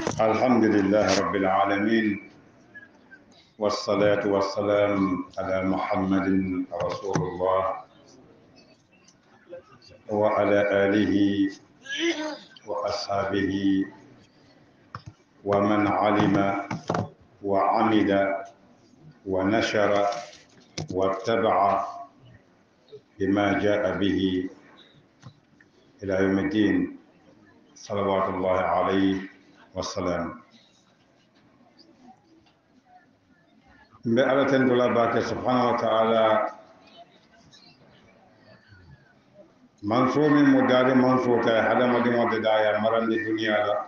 الحمد لله رب العالمين والصلاة والسلام على محمد رسول الله وعلى آله وأصحابه ومن علم وعمل ونشر واتبع بما جاء به إلى يوم الدين صلوات الله عليه والسلام. بألة دولا باك سبحانه وتعالى منصور من مدار منصور هذا مدين ودايا مرن الدنيا لا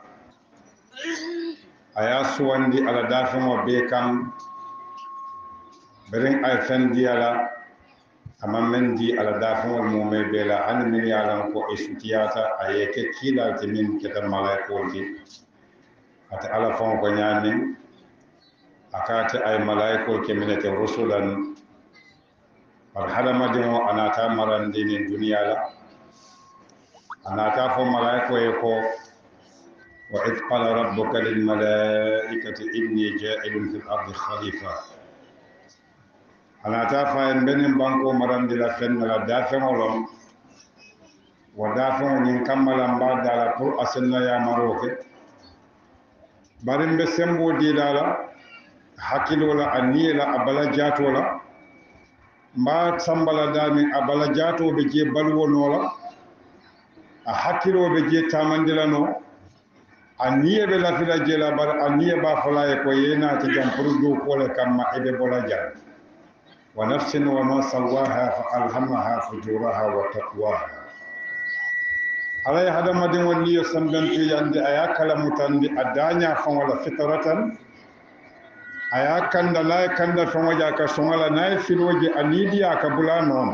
أيا سوان دي على دافع وبيكم برين أي فن دي على أما من دي على دافع والمومي بلا أنا من يعلم كو إسوتياتا أيك كيلا تمين كتر ملايكولتي أت على فون كنيامين أكات أي ملايكول كمينة رسولا هذا مدين أنا تامرن دين الدنيا لا أنا تعرف ملائكة يقول وإذ قال ربك للملائكة إني جاعل في الأرض خليفة. أنا تعرف إن بين بانكو مرام دي لفن لا دافع ولم ودافع ينكمل بعد على طول أصلنا يا مروك. بارين بسمبو دي لا حكيل ولا أني لا أبلا جات ولا ما سامبلا دامي أبلا جاتو بيجي بلو نولا. a hakkilo be je tamandilano aniye be la fila je la bar aniye ba fala e ko yena ti jam purdu ko le kamma e be bola jar wa nafsin wa ma sawaha fa alhamaha fujuraha wa taqwaha alay hada madin woni yo sambanti yande aya kala mutandi adanya fa wala fitratan aya kanda la kanda fa waja ka songala nay filoje anidiya ka bulano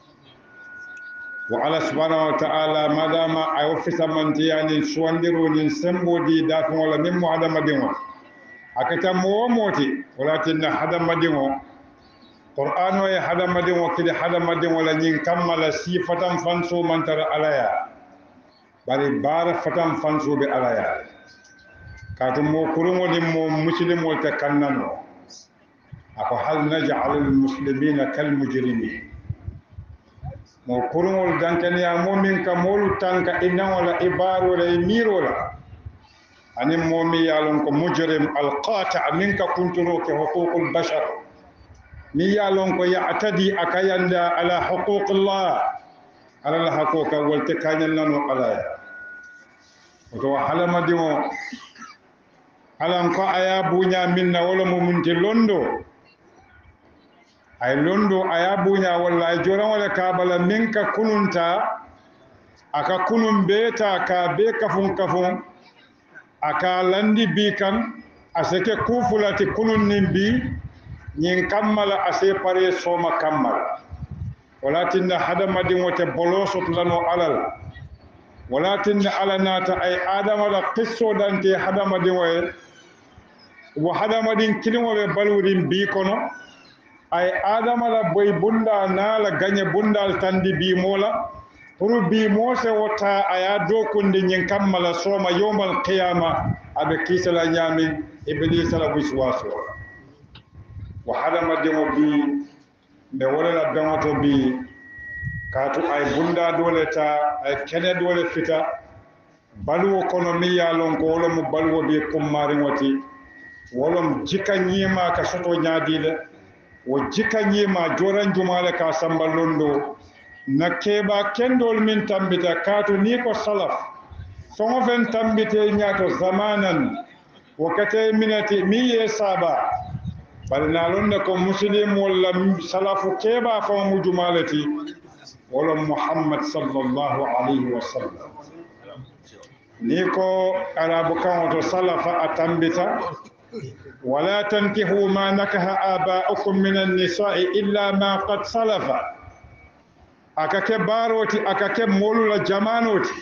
وعلى سبحانه وتعالى ما دام أوفيس منتياني سواندروني سمبودي دافع ولا نمو هذا مدينه أكتا موتي ولكن هذا مدينه قرآن وهي هذا مدينه كده هذا مدينه ولا نكمل سيفة فانسو من ترى عليها بل بار فتم فانسو بعليها كاتم مو كرمو نمو مسلم وتكننو أكو هل نجعل المسلمين كالمجرمين mo kurungol dankani ya momin ka molu tanka inna wala ibar wala mirola ani momi yalon ko mujrim alqata minka kunturo ke huququl bashar mi yalon ko ya'tadi akayanda ala huquqillah ala al haquqa wal takanyal nanu ala to halama dimo alan ko aya bunya minna wala mo munti londo ay londo aya bunya walla ay joran wala kabala minka kununta aka kunun beta ka be kafun aka landi bi kan aseke kufulati kunun nimbi nyin kammala ase pare soma kammala walakin hada madin wote bolosot lano alal walakin ala nata ay adama la qisso dante hada madin wa hada madin kilimo be balwurin bi kono ay adama la boy bunda na la ganye bundal tandi bi mola pour bi mose wota aya do kunde nyen kammala soma yawmal qiyama abe kisala nyami iblis la wiswaso wa hadama demo bi be wala dangoto bi katu ay bunda dole ta ay kene dole fita balu kono mi yalon ko wala mu balu bi kummari wati wolom jika nyima ka soto nyaadile wo jika nyima joran jumale ka sambalondo na keba kendol min tambita katu ni ko salaf songo fen tambite nyato zamanan wakati minati miye saba bal nalonda ko muslim wala salafu keba fa mu jumalati wala muhammad sallallahu alaihi wasallam ni ko arabu kan to salafa atambita ولا تنكحوا ما نكح آباؤكم من النساء إلا ما قد سلف أكاك باروتي أكاك مولو جمانوتي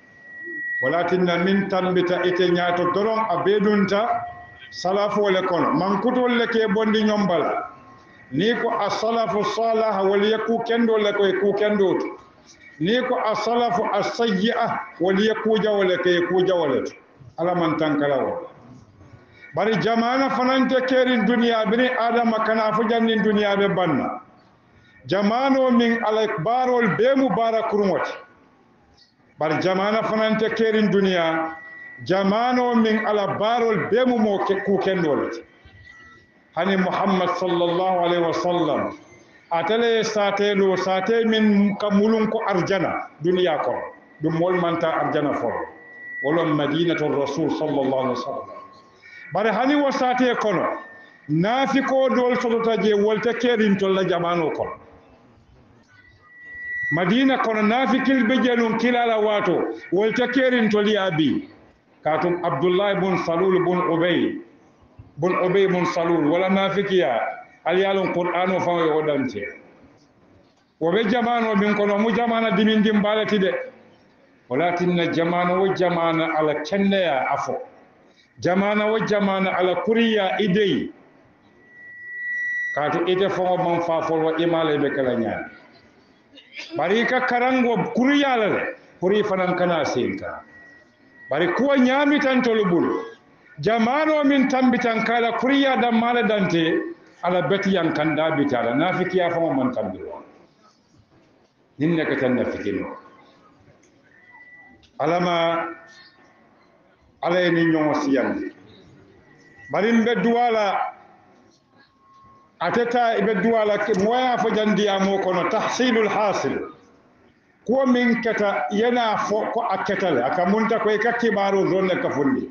ولكن من تنبت إتنياتو درون أبيدونتا سلف ولكون من كتو لكي بوندي نيومبالا نيكو السلف الصالح وليكو كندو لكو يكو كندوت نيكو السلف السيئة وليكو جاولك يكو جاولت ala man tankalawo bari jamana fanante kerin duniya bini adama kana fu jannin duniya be banna jamano min ala barol be mubarakurumoti bar jamana fanante kerin duniya jamano min ala barol be mu mo ku kendolati hani muhammad sallallahu alaihi wasallam atale satelo sate min kamulun ko arjana duniya ko dum mol manta arjana fo wolon madinatul rasul sallallahu alaihi wasallam bare hani wasate kono nafiko dol sodota je wolta kerin to la jamano kono madina kono nafikil be jenun kilala wato wolta kerin to liabi katum abdullah ibn salul bun ubay bun salul wala nafikiya al yalon qur'ano fa yo dante wo be jamano min kono mu jamana dimin dimbalati de walakin jamano wo jamana ala kenneya afo jamana wo jamana ala kuriya idei kaatu ite fo man fa fo wa imale be kala nyaa bari ka karango kuriya la kuri fanan kana senka bari ko nyaami tan to lubul jamano min tambitan kala kuriya da mala dante ala beti yan kanda bitala nafikiya fo man tambiro ninne ka tan nafikino alama ala ni ñoo siyandi bari mbe duwala ateta be duwala ke moya fo jandi amo kono tahsilul hasil ko min kata yana fo ko aketale aka munta ko e kakkibaro zonne ka fundi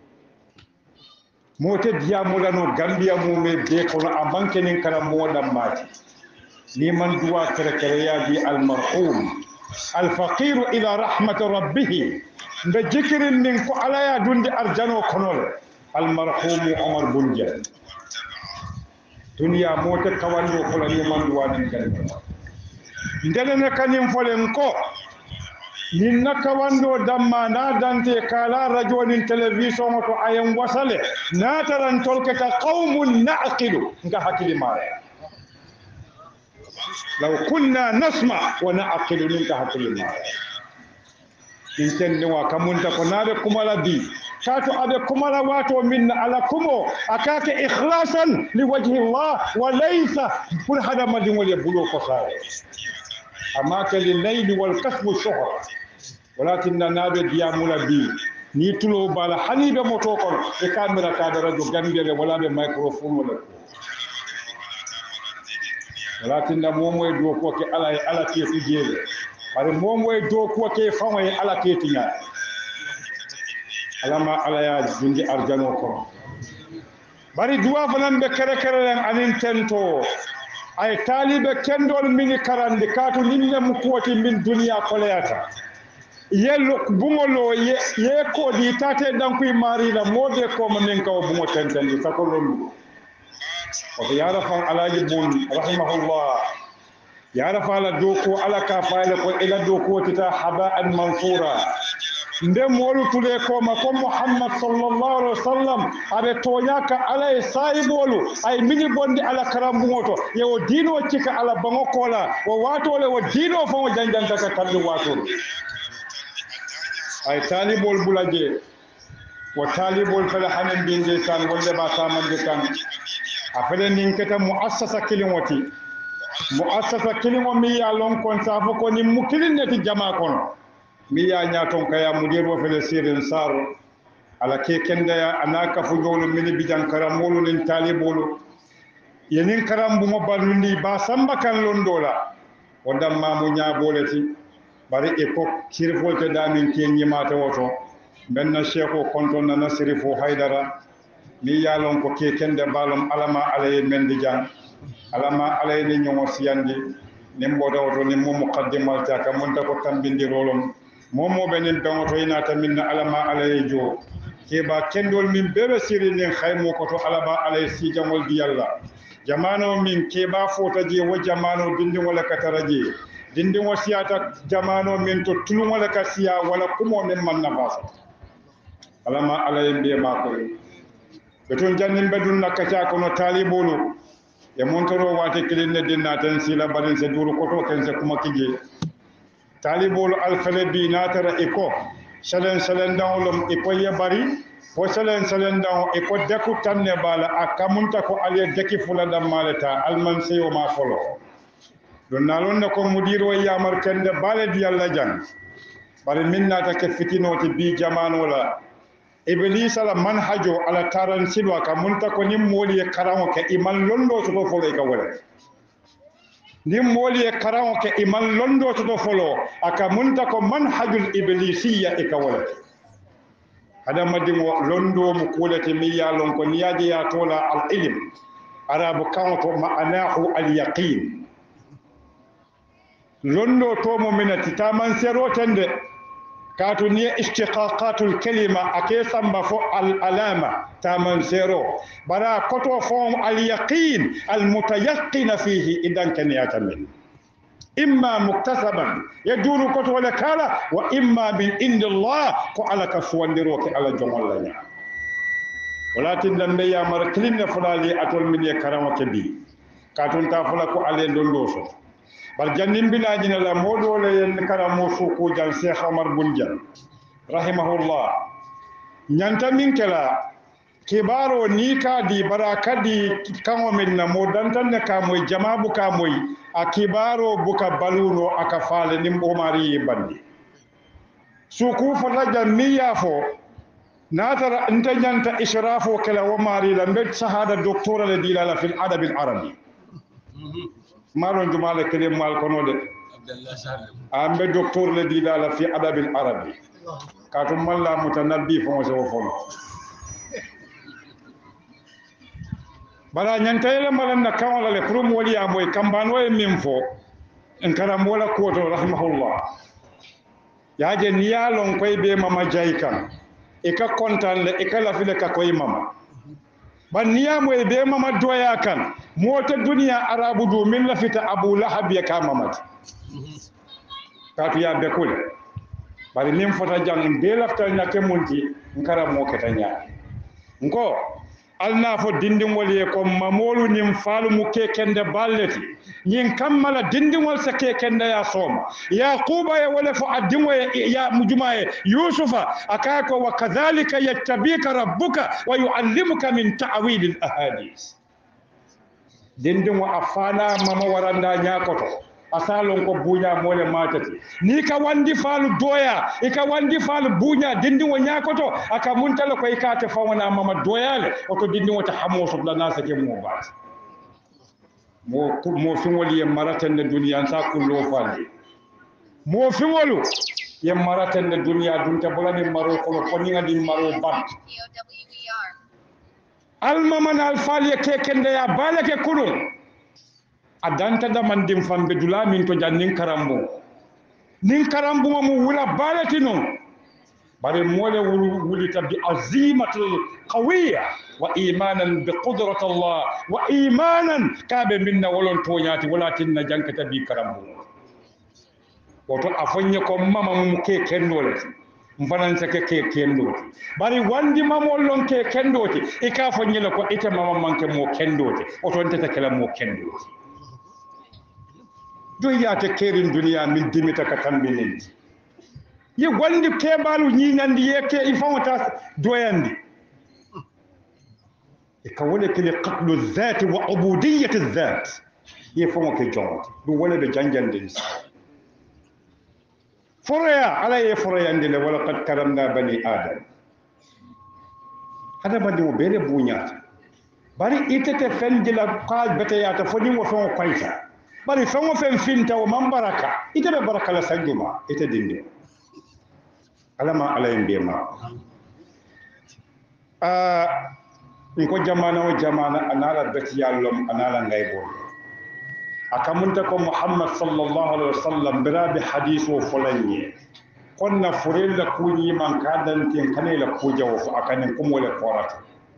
mote diya mulano gambia mu me be kono amanke nin kala modam mati ni man duwa kere kere ya bi al marhum al faqir ila rahmat rabbih mbe jikirin nin ko alaya dundi arjano konole al marhum Omar Bun Jeng duniya mote kawando ko la ni man duwa nin kala ndelene kanim folen ko nin nakawando damma na dante kala radio nin television to ayen wasale na taran tolkata qaumun naqilu nga hakili mare law kunna nasma wa naqilu nin ka hakili mare intende wa kamunta ko nabe kumala bi kato abe kumala wato minna ala kumo akake ikhlasan liwajhi Allah wa laysa kul hada madin wal bulo ko sare amma kali layli wal kasbu shuhra walakin nabe diyamula bi ni tulo bala hanibe moto kono e camera ka radio gandele wala be microphone wala walakin momo e do ko ke ala ke tijele bare momo e do ko ke fama e ala ke tinya alama ala ya jungi arjano ko bari duwa fanan be kere kere anin tento ay talibe kendol mini karande katu ninne mu koti min duniya koleyata yello bungolo ye ko di tate dankuy mari la mode ko min kaw bungo tenten sako lolu o ya rafa alaji bun rahimahullah ya rafa la doko ala ka faale ko ila doko tita haba'an mansura nde molu tule ko ma ko muhammad sallallahu alaihi wasallam abe toñaka ala e saibolu ay mini bondi ala karambugoto yewo dino cika ala bango kola o watole wo dino fo janjanta ka kalli watol ay talibol bulaje wo talibol fele hanen binde tan wolle ba tamande kan afele nin keta muassasa kilimoti muassasa kilimo mi ya lon kon sa fo ko ni mukilin neti jama kono mi ya nyaton kaya mudir wo fele sirin saro ala ke kenda ya anaka fu jolo mini bijan karamolu nin talibolu yenin karambu mo ballundi ba samba kan londola o damma mo nyaboleti bari e ko kirfolte damin ke nyimata woto benna sheko konton na sirifo haydara mi ya lon ko ke kende balum alama alaye mendi jan alama alaye ni nyomo siyandi nimboda woto ni mo muqaddimal ta kam monta ko tambindi rolom momo benen bangoto ina taminna alama alaye jo keba kendol min bebe siri nin khaymo ko to alaba alaye si jamol di yalla jamano min keba fota je wo jamano dindi wala kataraje dindi wo siyata jamano min to tulum wala kasiya wala kumo min man nafasa alama alaye be mako be ton jannin bedun nakata ko no talibolo e montoro wate kilinne dinna tan sila balin se duru ko to ken se kuma kije talibol alfalebi natara eko selen dawlum e ko yebari fo selen daw e ko deku tanne bala akamunta ko aliye deki fula dam malata alman seyo ma folo don nalon ko mudiro yamar kende bale di yalla jang bare minna ta ke fitinoti bi jamano la iblis ala manhajo ala taran silwa ka munta ko nim moli e karamo ke iman londo to folo e ka wala nim moli e karamo ke iman londo to folo aka munta ko manhajul iblisiyya e ka wala hada madimo londo mu kulati mi ya lon ko niyaji ya tola al ilm arabu kan ko ma'anahu al yaqin londo to mo minati taman sero tande katu ni istiqaqatul kalima ake samba fo al alama taman sero bara koto fo al yaqin al mutayaqqin fihi idan kan yatamin imma muktasaban yaduru koto wala kala wa imma min indillah ko ala ka fuwandiro ke ala jomol la walatin lambe ya mar kilinne fulali atol min ye karama ke bi katun ta fula ko ale dondo so bar jannim binaji na la modo le yen karamo su ko jan Sheikh Omar Bun Jeng rahimahullah nyanta min kala kibaro ni ka di barakadi kango min na modantan ne ka moy jamabu ka moy a kibaro buka baluno aka fale nim omari bandi suku fala jamiya fo natara nta nyanta israfo kala wa mari la mbed shahada doctora le dilala fil adab al arabi maron jumala kele mal kono de ambe doctor le dilala fi adab al arabi katum malla mutanabbi fo so fo bara nyanta ele malan na kawala le prum wali amoy kambano e mimfo en karam wala ko to rahimahullah yaje niyalon koy be mama jaykan e ka kontan le e ka lafile ka koy mama ban niyamo e be mama doya kan mota duniya arabu do min lafita abu lahab ya ka mamati katu ya be kul bari nim fota jang be laftal nyake munti ngara mo ketanya ngo alna fo dindingol ye ko mamolu nim falu mu kekende balleti nyin kammala dindingol sa kekende ya soma yaquba ya wala fo addimo ya mujuma yusufa akako wa kadhalika yattabika rabbuka wa yuallimuka min ta'wil al ahadith dindingo afana mama waranda nyakoto asalon ko bunya mole matati ni ka wandi falu doya e ka wandi falu bunya dindi wo nyakoto aka muntala ko ikate fawana mama doyale o to dindi wota hamoso la nasa ke mo bat mo fingoli e maratan de duniya sa kullo fali mo fingolu ye maratan de duniya dunta bolani maro ko ni ngadi maro bat al mama nal fali ke kende ya balake kulun adanta da mandim fambe dula min to jannin karambo nin karambo mo wula balatino bare mole wulita bi azimatul qawiyya wa imanan bi qudrati Allah wa imanan kabe minna wolon to nyati walatin na jankata bi karambo woto afonye ko mama mum ke kendole mfanan sa ke kendoti bari wandi mamol lon ke kendoti e ka fonye ko ite mama manke mo kendoti woto ntata kala mo kendoti doyata kerin duniya min dimita ka tambinin ye gondi kebalu ñiñandi yeke il faut ta doyandi e ka wole kele qatlu dhat wa ubudiyyat dhat ye fo ke jonti du wole be janjande foroya ala ye foroyande le wala qad karamna bani adam hada bandi mo bere buñata bari itete fendila qal beteyata fo ni mo fo koyta bari fengo fen finta o man baraka ite be baraka la sanjuma ite dinde alama alayen bema ko jamana o jamana anala beti yallom anala ngaybo akamunta ko muhammad sallallahu alaihi wasallam birabi hadithu fulanye konna furella kuñi man kadan tin kanela kujawo fu akanen kumole korata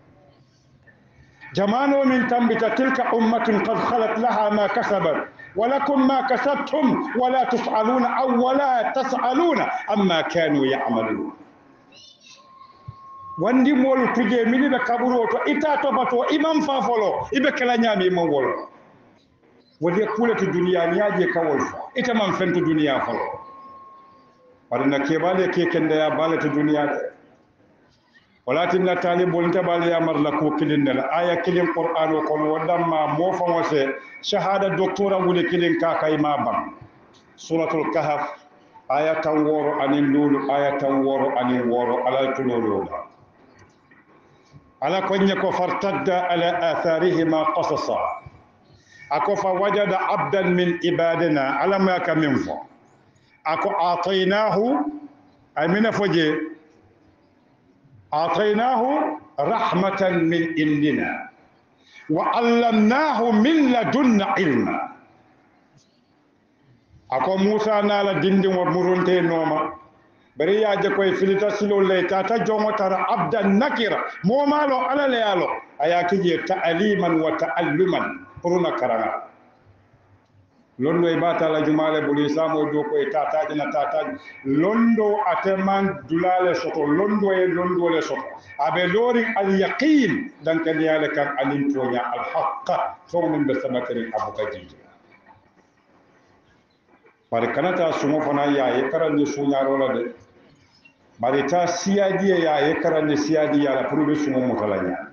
jamano min tambita tilka ummatun qad khalat laha ma kasabat ولكم ما كسبتم ولا تسألون أو ولا تسألون عما كانوا يعملون wandi molu tuje mini be kaburo to ita to bato imam fa folo ibe kala nyami mo wolo wodi kulatu duniya ni aje kawol ita man fentu duniya folo warna kebale ke kende ya balata duniya de walatin na talibul tabal ya marla ko kilin la aya kilin qur'ano kon wadamma mo fa wose shahada doctora wuli kilin ka kay ma bam suratul kahf aya tan woro anin lulu aya tan woro anin woro ala tululu ala konya ko fartadda ala atharihima qasasa ako fa wajada abdan min ibadina ala ma kamin fo ako atainahu ay mina foje atainahu rahmatan min indina wa allamnahu min ladunna ilma ako musa nala dindi wa murunte noma bari yaje koy filita silo lay tata jongo tara abdan nakira mo malo ala le yalo ayaki je ta'aliman wa ta'alluman puruna karanga londo e bata la jumale buli samo do ko e tataji na tataji londo ateman dulale soto londo e londo le soto abe lori al yaqin dan kan yale kan alim tonya al haqqa to min be samakari abukaji bari kanata sumo fana yaye karande suñaro la de bari ta siyadi yaye karande siyadi yala pour be sumo mutalanya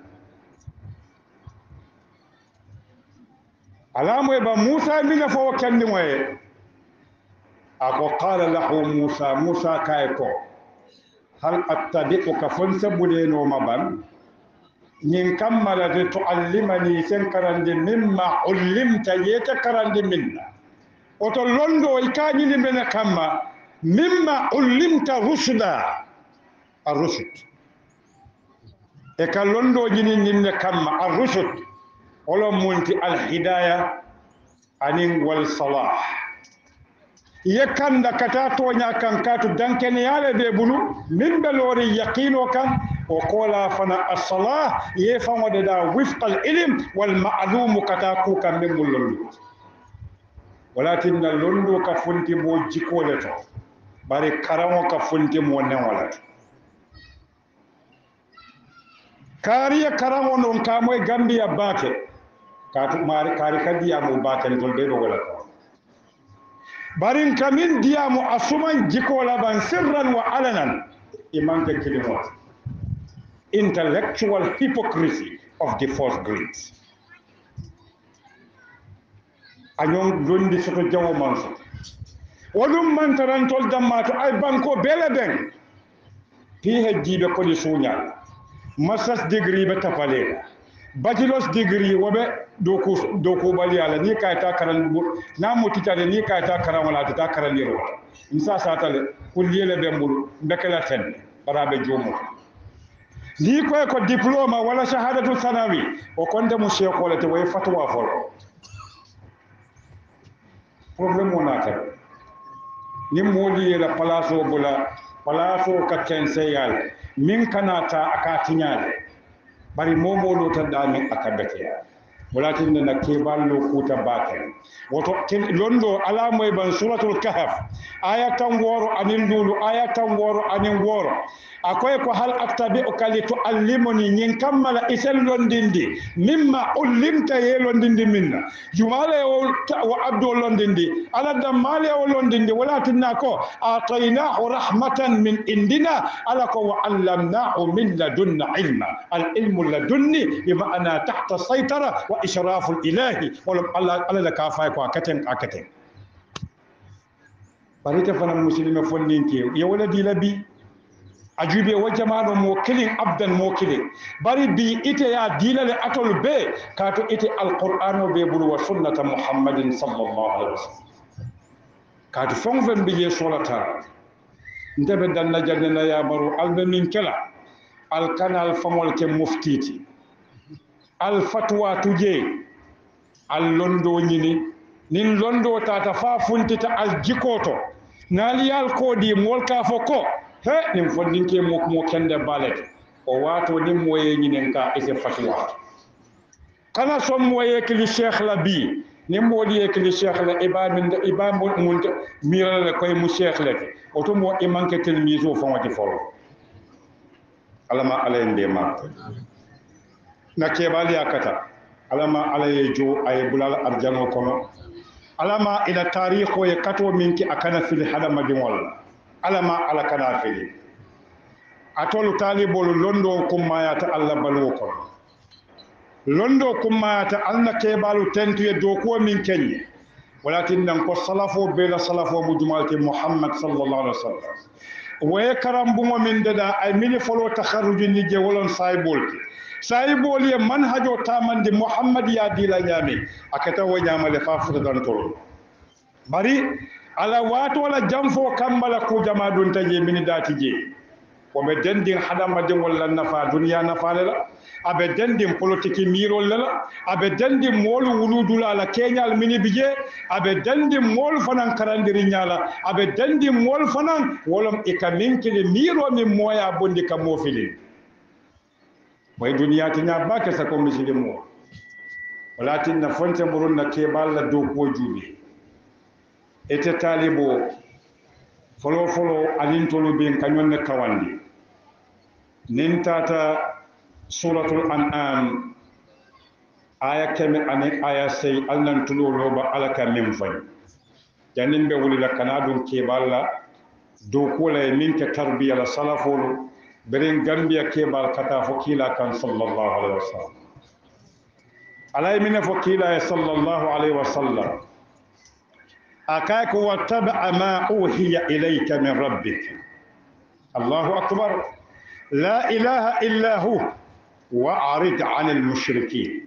alamu ba musa mina fo kandi moye ako qala lahu musa kay ko hal attabi'uka fonsa budeno maban nyin kammala de tuallimani sen karande mimma ullimta yeta karande minna oto londo e kañini mbene kamma mimma ullimta rushda ar-rushd e ka londo ñini ñinne kamma ar-rushd olo munti al-hidaya anin wal salah yekanda kata toña kan katu dankene yale be bulu min be lori yaqino kan o kola fana as-salah ye famode da wifqa al-ilm wal ma'lum kata ku kan min londo walakin na londo ka funti mo jikole to bari karamo ka funti mo newala kariya karamo non ka moy gambia bake ka to mari kari kadiya mo bake to be do wala barin kamin diya mo asuman jikola ban sirran wa alanan iman ke kilimo intellectual hypocrisy of the fourth grade añon londi soto jawo manso wodum mantarantol dammato ay banko bele ben fi hejjiɓe kodi suñal masters degree ɓe tapalela bachelors degree woɓe dow kuɓali ala ni kayta karan namo titade ni kayta karan wala tata karandiro ɗum sa satale kulliyele ɓe mbulu bekela ten ɓaraɓe jomuto ni koye ko diplôme walla shahadatu sanawi o konde mo cheikhole te woye fatwa folo problème wona tan nin moodi yela place o bula place o ka kenseyal min kanata aka tiñade bari momoɗo tan ɗamin aka beteya walatinne na keballo kuuta baken woto londo alamoye ban suratul kahf aya tan wooro anin ndulu aya tan wooro anin wooro akoye ko hal attabi'uka li tuallimuni ñin kammala isel londindi mimma ullimta ye londindi minna jumale wo abdo londindi ala dammale o londindi wala tinna ko ataynahu rahmatan min indina ala ko wa allamnahu min ladunna ilma al ilmu ladunni bima ana tahta saytara wa ishrafu ilahi wala ala ka fay ko akaten barita fana muslima fondinke ye wala di labi ajube wo jamaɗo mo kilin abdan mo kilin bari bi ite ya dilale atol be kato ite alqur'an o be bulu wa sunnata muhammadin sallallahu alaihi wasallam kato fonfen bi je solata ndebe danna jannana ya baru albe min kala al kanal famol ke muftiti al fatwa tuje al londo nyini nin londo tata fa funtita al jikoto naliyal kodi mol ka foko he nin fondinke mo kende balet o wato nin moye ñinen ka ese fatwa kana som moye kili cheikh la bi nin modi kili cheikh la ibam mun mirala koy mu cheikh la oto mo imanke telmizo fo wati folo alama alayen de ma na kebali akata alama alaye jo ay bulal arjano kono alama ila tarikho ye kato minki akana fil hadama di wala alama ala kana fili atolu talibolu londo kummayata Allah baluwo kono londo kummayata alna kebalu tentuye dokuwo min kenye walakin nan ko salafo bela salafo mu jumalti Muhammad sallallahu alaihi wasallam waye karambumo min dada ay mini folo takharuju ni je wolon saybol ye manhajo tamande Muhammad ya dila nyami akata wo nyamale fa futa dan tolo bari ala wato wala jamfo kambala ku jama dun taje min dati je ko be dendin hadama de wala nafa dunya nafa la abe dendin politique miro la abe dendin molu wuludula la kenyal mini bije abe dendin molu fanan karandiri nyala abe dendin molu fanan wolom ikaminki miro min moya bondi ka mofili moy dunya tinya bake sa ko misilimo walakin na fonte burun na ke balla do ko jubi ete talibo folo alintolu bin kanyon ne kawandi nin tata suratul an'am aya keme ane aya sey alnan tulo loba alaka min fay janin be wuli la kanadum ke balla do ko lay min ke tarbiya la salafolu berin gambia ke bal kata fo kila kan sallallahu alaihi wasallam alay min fo kila sallallahu alaihi wasallam akaka wattaba ma uhiya ilayka min rabbik Allahu akbar la ilaha illa hu wa'rid 'anil mushrikeen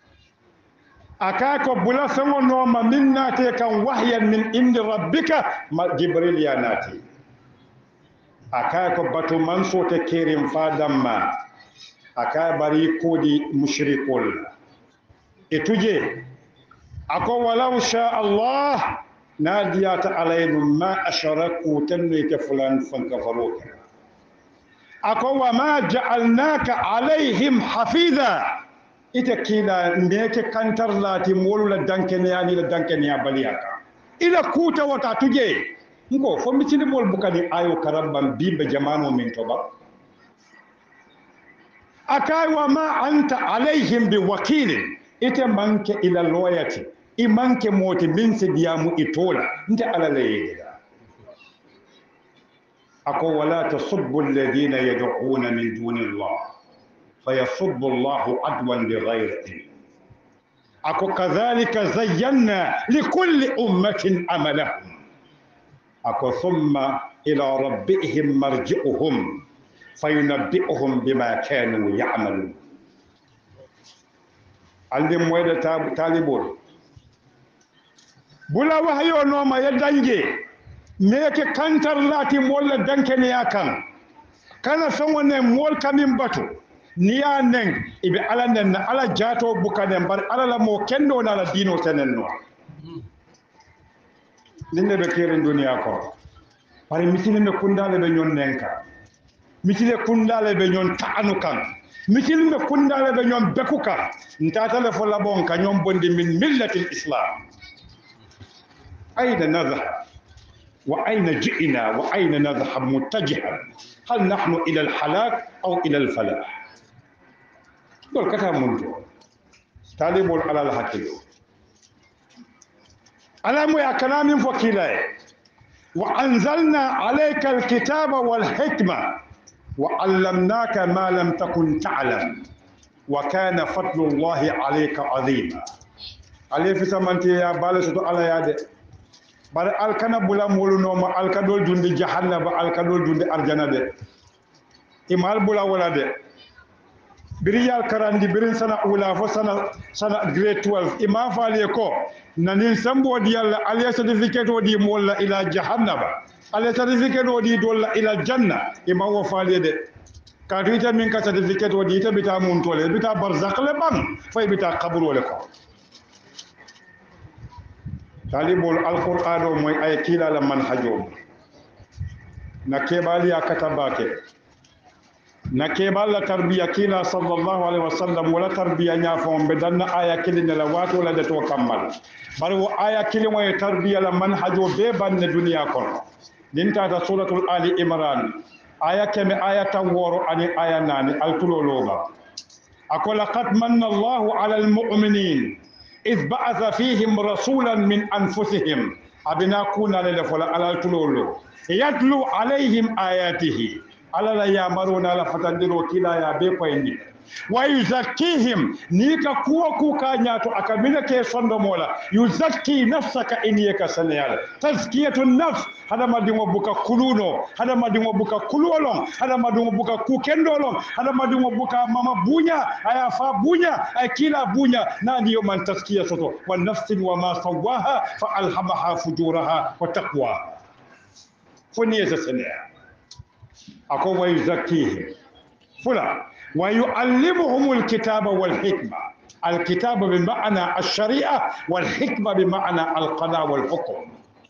akaka bulafo no ma minna te kan wahyan min indi rabbika jibril ya nati akaka batu manso te kerim fadamma aka bari kodi mushrikul etuje ako walau sha Allah nadiyata alaynum ma asharaku tanwita fulan fankafaruka ako wa ma ja'alnaka alaihim hafiza ita kila ndeke kantar lati molu la dankene yani la dankene ya baliyaka ila kuta wata tuje ngo fo mitini mol bukani ayo karabban bibe jamano min toba akai wa ma anta alaihim biwakilin ita manke ila loyati imanke moti min sidiyamu itola nte alala yega ako wala tasubbu alladhina yad'una min duni Allah fayasubbu Allah adwan bighayri ilm ako kadhalika zayyana likulli ummatin amalahum ako thumma ila rabbihim marji'uhum fayunabbi'uhum bima kanu ya'malun ande moyda talibol bula wahayo noma ya dange meke kantar lati molla dankene yakan kana sonwone mol kamin batu niya neng ibe ala nen ala jato bukane bar ala la mo kendo na la dino tenenno linne be keren duniya ko bari mitine me kundale be nyon nenka mitile kundale be nyon taanu kan mitile be kundale be nyon bekuka ntata le fo labon ka nyon bondi min millatil islam أين نذهب وأين جئنا وأين نذهب متجها هل نحن إلى الحلاك أو إلى الفلاح دول كتاب منذ طالب على الحكيم ألم يا كلام فكيلا وأنزلنا عليك الكتاب والحكمة وعلمناك ما لم تكن تعلم وكان فضل الله عليك عظيما عليه في سمنتي يا بالسطو على يده bare alkana bula molu noma alkadol dundi jahannaba alkadol dundi arjana de imal bula wala de biriyal karandi birin sana ula fo sana grade 12 ima faale ko nanin sambo di yalla aliya certificate wodi molla ila jahannaba aliya certificate wodi dolla ila janna ima wo faale de ka to ita min ka certificate wodi ita bita mun tole bita barzakh le bam fay bita qabr wala ko talibul alqur'ano moy ay kila la manhajo na kebali akatabake na kebal tarbiya kila sallallahu alaihi wasallam wala tarbiya nya fo be danna aya kilina la wato la de to kamal bar wo aya kilimo e tarbiya la manhajo be banne duniya kono dinta ta suratul ali imran aya keme aya taworo ani aya nani altulologa akola qad manna allah ala almu'minin إذ بعث فيهم رسولا من أنفسهم abina kuna le fola alal tulolo yatlu alaihim ayatihi ala la yamaruna la fatandiro kila ya be koyni wa yuzakkihim ni ka kuwa kuka nyato akamina ke sondo mola yuzakki nafsaka iniyaka saniyal tazkiyatun nafs hada madingo buka kuluno hada madingo buka kulolon hada madingo buka kukendolon hada madingo buka mama bunya aya fa bunya ay kila bunya nani yo man tazkiya soto wa nafsin wa ma sawaha fa alhamaha fujuraha wa taqwa foni saniyal ako wa yuzakkihim فلا ويعلمهم الكتاب والحكمة الكتاب بمعنى الشريعة والحكمة بمعنى القضاء والحكم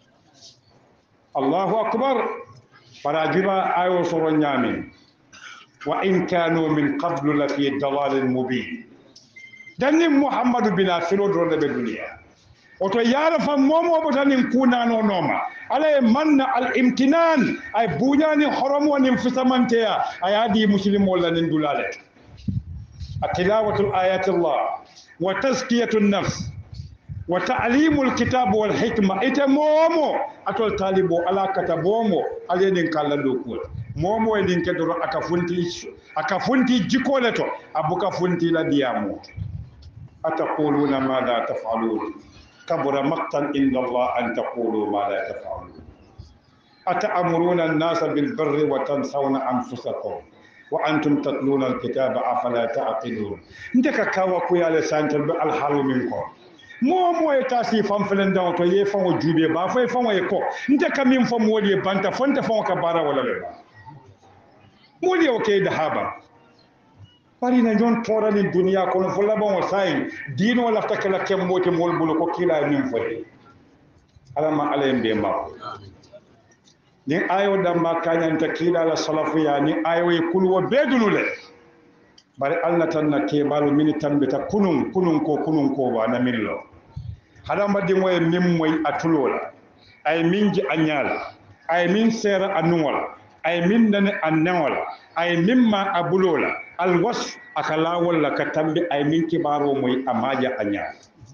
الله أكبر فراجبا آيو سرنيامين وإن كانوا من قبل لفي ضلال مبين دني محمد بن أسلود رد بالدنيا oto yara fa momo botanin kunano noma ala manna al imtinan ay buñani horomo nim fisamanteya ayadi muslim wala nin dulale tilawatu ayati allah wa tazkiyatu an-nafs wa ta'limu al-kitab wal hikma ita momo atol talibo ala katabomo alenen kallando ko momo e din kedoro akafunti jikoleto abuka funti la diamo ataquluna ma la taf'alun كبر مقتا عند الله أن تقولوا ما لا تفعلون أتأمرون الناس بالبر وتنسون أنفسكم وأنتم تتلون الكتاب أفلا تعقلون ندك كاوا كويا لسانتل الحال منكم mo e tasi fam felen daw to ye fam jube ba fay fam e ko ndeka min fam wodi banta fonta fam ka bara wala le mo li o ke da haba bari na jon torani duniya kono fo labon o sayi dino lafta kala kembote mol bulu ko kila min fodi alama alayem be ma ni ayo damba kanyanta kila la salafu ya ni ayo e kulwo bedulule bari alna tan na ke balu mini tambita kunun ko ba na millo hada mbadi moy mim moy atulola ay minji anyala ay min sera anuwala ay min nane annawala ay mimma abulola alwasf akala wala katambi ay min kibaro moy amaja anya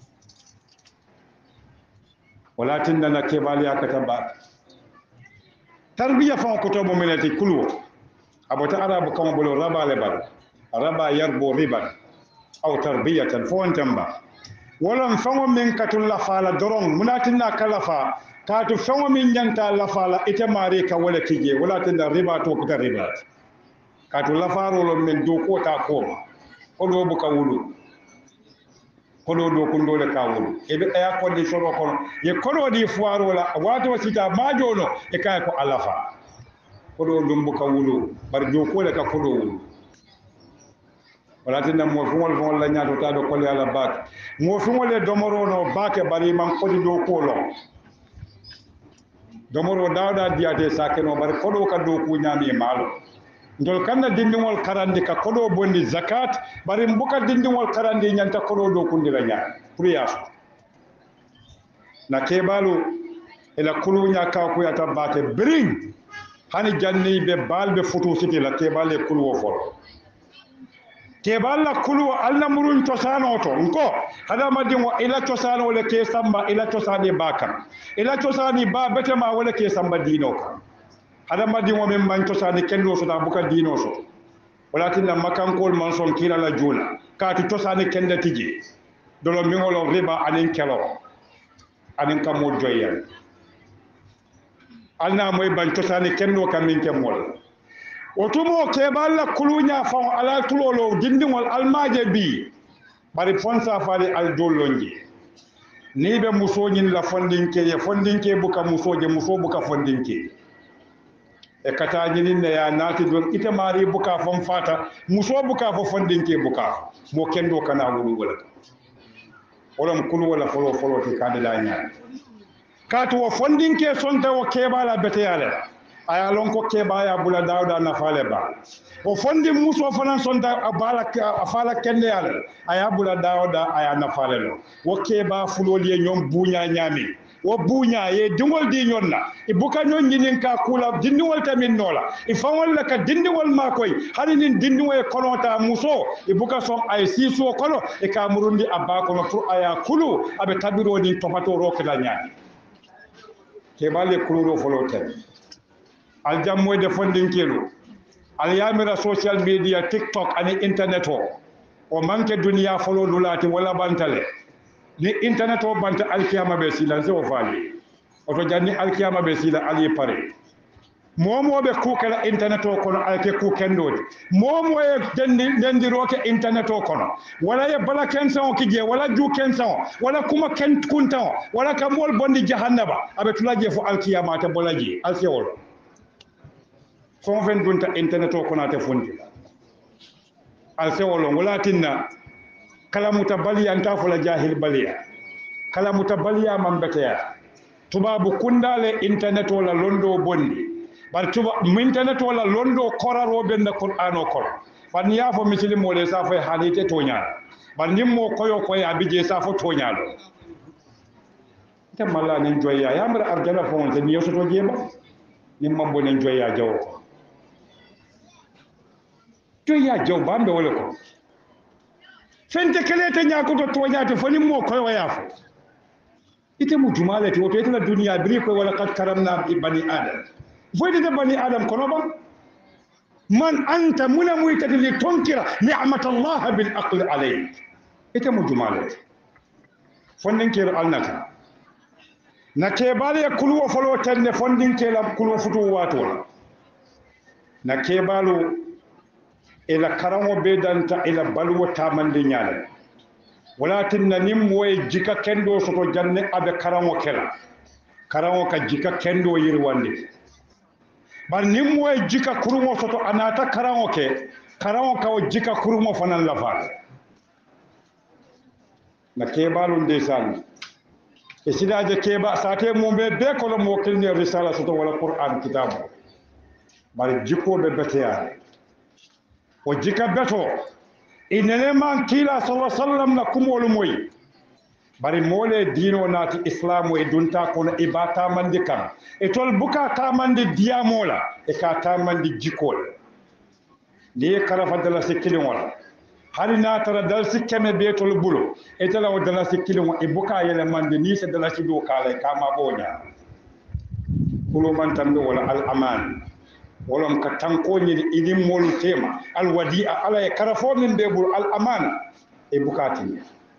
walatin dana kebali akataba tarbiya fa ko to mo melati kulwo abota arabu kam bolo raba le bal raba yarbo riban aw tarbiyatan fo antamba wala fango min katul la fala doron munatinna kalafa katu fango min nyanta la fala ite mare ka wala kije wala tinda riba to ko riba katu la faro lo min do ko ta ko ko bu ka wulu ko do ko ndole ka wulu e be aya ko di soro ko ye ko di fuaro la wato sita majono e kay ko alafa ko dum bu ka wulu bar do ko le ka ko do wulu wala tinda mo fumol la nyaato ta do ko le ala bak mo fumol domoro no bake bari man ko di do ko lo domoro dawda diate sakeno bari ko do ka do ku nyami malo ndol kanna dindingol karandi ka kodo bondi zakat bari mbuka dindingol karandi nyanta kodo do kundira nya priyaso na kebalu ila kulunya ka ko yata bate bring hani janni be balbe futu siti la kebale kulwo fol keballa kulwo alna murun tosano to nko hada madingo ila tosano le ke samba ila tosani bakam ila tosani ba betema wala ke samba dino ka hada madingo men man tosani kendo so da buka dino so walakin na makankol man son kila la jula ka ti tosani kende tiji dolo mingolo riba anin kelo anin kamo joyal alna moy ban tosani kendo kam min kemol otumo keballa kulunya fa ala tulolo dindingol almaje bi bari fonsa faali al dollonji ni be musoñin la fondinke ye fondinke buka musoje muso buka fondinke e kata ñinin ne ya naati don ite mari buka fon fata muso buka fo fondinke buka mo kendo kana wulu wala olam kulu wala folo ti kande la nyaa katu wo fondinke sonta wo kebala beteyale aya lon ko kebaya bula dawda na fale ba o fondi muso fanan sonta abala afala kende yala aya bula dawda aya na fale lo wo keba fuloli nyom bunya nyami wo bunya ye dingol di nyonna ibuka nyon nyinin ka kula dindingol tamin nola ifawol la ka dindingol makoy halinin dindingol konota muso ibuka som ay siso kono e ka murundi abba kono pour aya kulu abe tabiro ni topato rokla nyami ke bale kuluro foloten al jammo de fondin kelo al yamira social media tiktok ani internet o manke duniya folo dulati wala bantale ni internet o banta alkiyama be sila so fali oto janni alkiyama be sila ali pare momo be kukala internet o kono alke kukendodi momo e dendiroke internet o kono wala ye bala kensa o kije wala ju kensa o wala kuma ken kunta o wala kamol bondi jahannaba abe tulaje fo alkiyama ta bolaji alsewol fonfen dunta internet o kono ta fondi alsewol wala tinna kala mutabaliya anta fola jahil baliya kala mutabaliya mambeteya tubabu kundale internet wala londo bondi bar tuba internet wala londo koraro benda qur'ano kor ban yafo misilimo le sa fay halite tonya bar nimmo koyo koya bije sa fo tonyalo ta malla nen joya yamar arjana fo wonte ni yosoto jeba nimmo bonen joya jawo joya jaw bambe wala ko fente kelete ñakoto toñate fo nimmo koyo yafo ite mu jumalati woto ite la duniya biri ko wala qad karamna bani adam foyde bani adam kono ba man anta muna muytati li tunkira ni'mat allah bil aql alayk ite mu jumalati fondin kero alnata na kebale kulwo folo tenne fondin kela kulwo futu wato na kebalo ila karamo bedanta ila balwo tamande nyaale walatin na nim moy jika kendo soto janne abe karamo kela karamo ka jika kendo yirwande bar nim moy jika kurumo soto anata karamo ke karamo ka o jika kurumo fanan lafa na kebalu ndesan e sidaje keba sate mumbe be ko lo mo kelni risala soto wala qur'an kitabu bar jikko be beteya o jika beto inene man kila sallallahu alaihi wasallam na kumolu moy bari mole dino nati islamu e dunta kono ibata mandi kam e tol buka ta mandi diamola e ka ta mandi jikol ni karafa dala sikilin wala hali na tara dal sikkeme be tol bulo e tala o dala sikilin e buka yele mandi ni se dala sido kala kama bonya kulo man tambe wala al aman wolom ka tankoñi idin molu tema al wadi'a ala e karafo min be bur al amana e bukati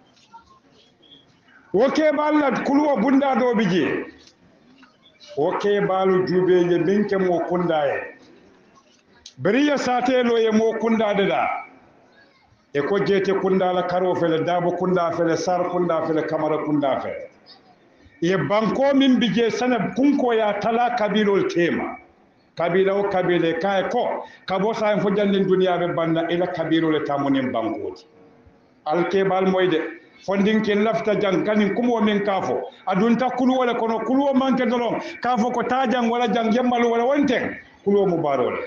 woke balla kulwo bunda do bije woke balu jubeje binke mo kundaye beriya satelo e mo kundade da e ko jete kundala karo fele dabo kunda fele sar kunda fele kamara kunda fele e banko min bije sana kunko ya tala kabilol tema kabila o kabile kay ko kabo sa fo janden duniya be banda ila kabilo le tamonen bankoti alkebal moyde fondin ken lafta jang kanin kumo men kafo adun takulu wala kono kulu manke dolon kafo ko tajang wala jang jemmal wala wonten kulu mubarole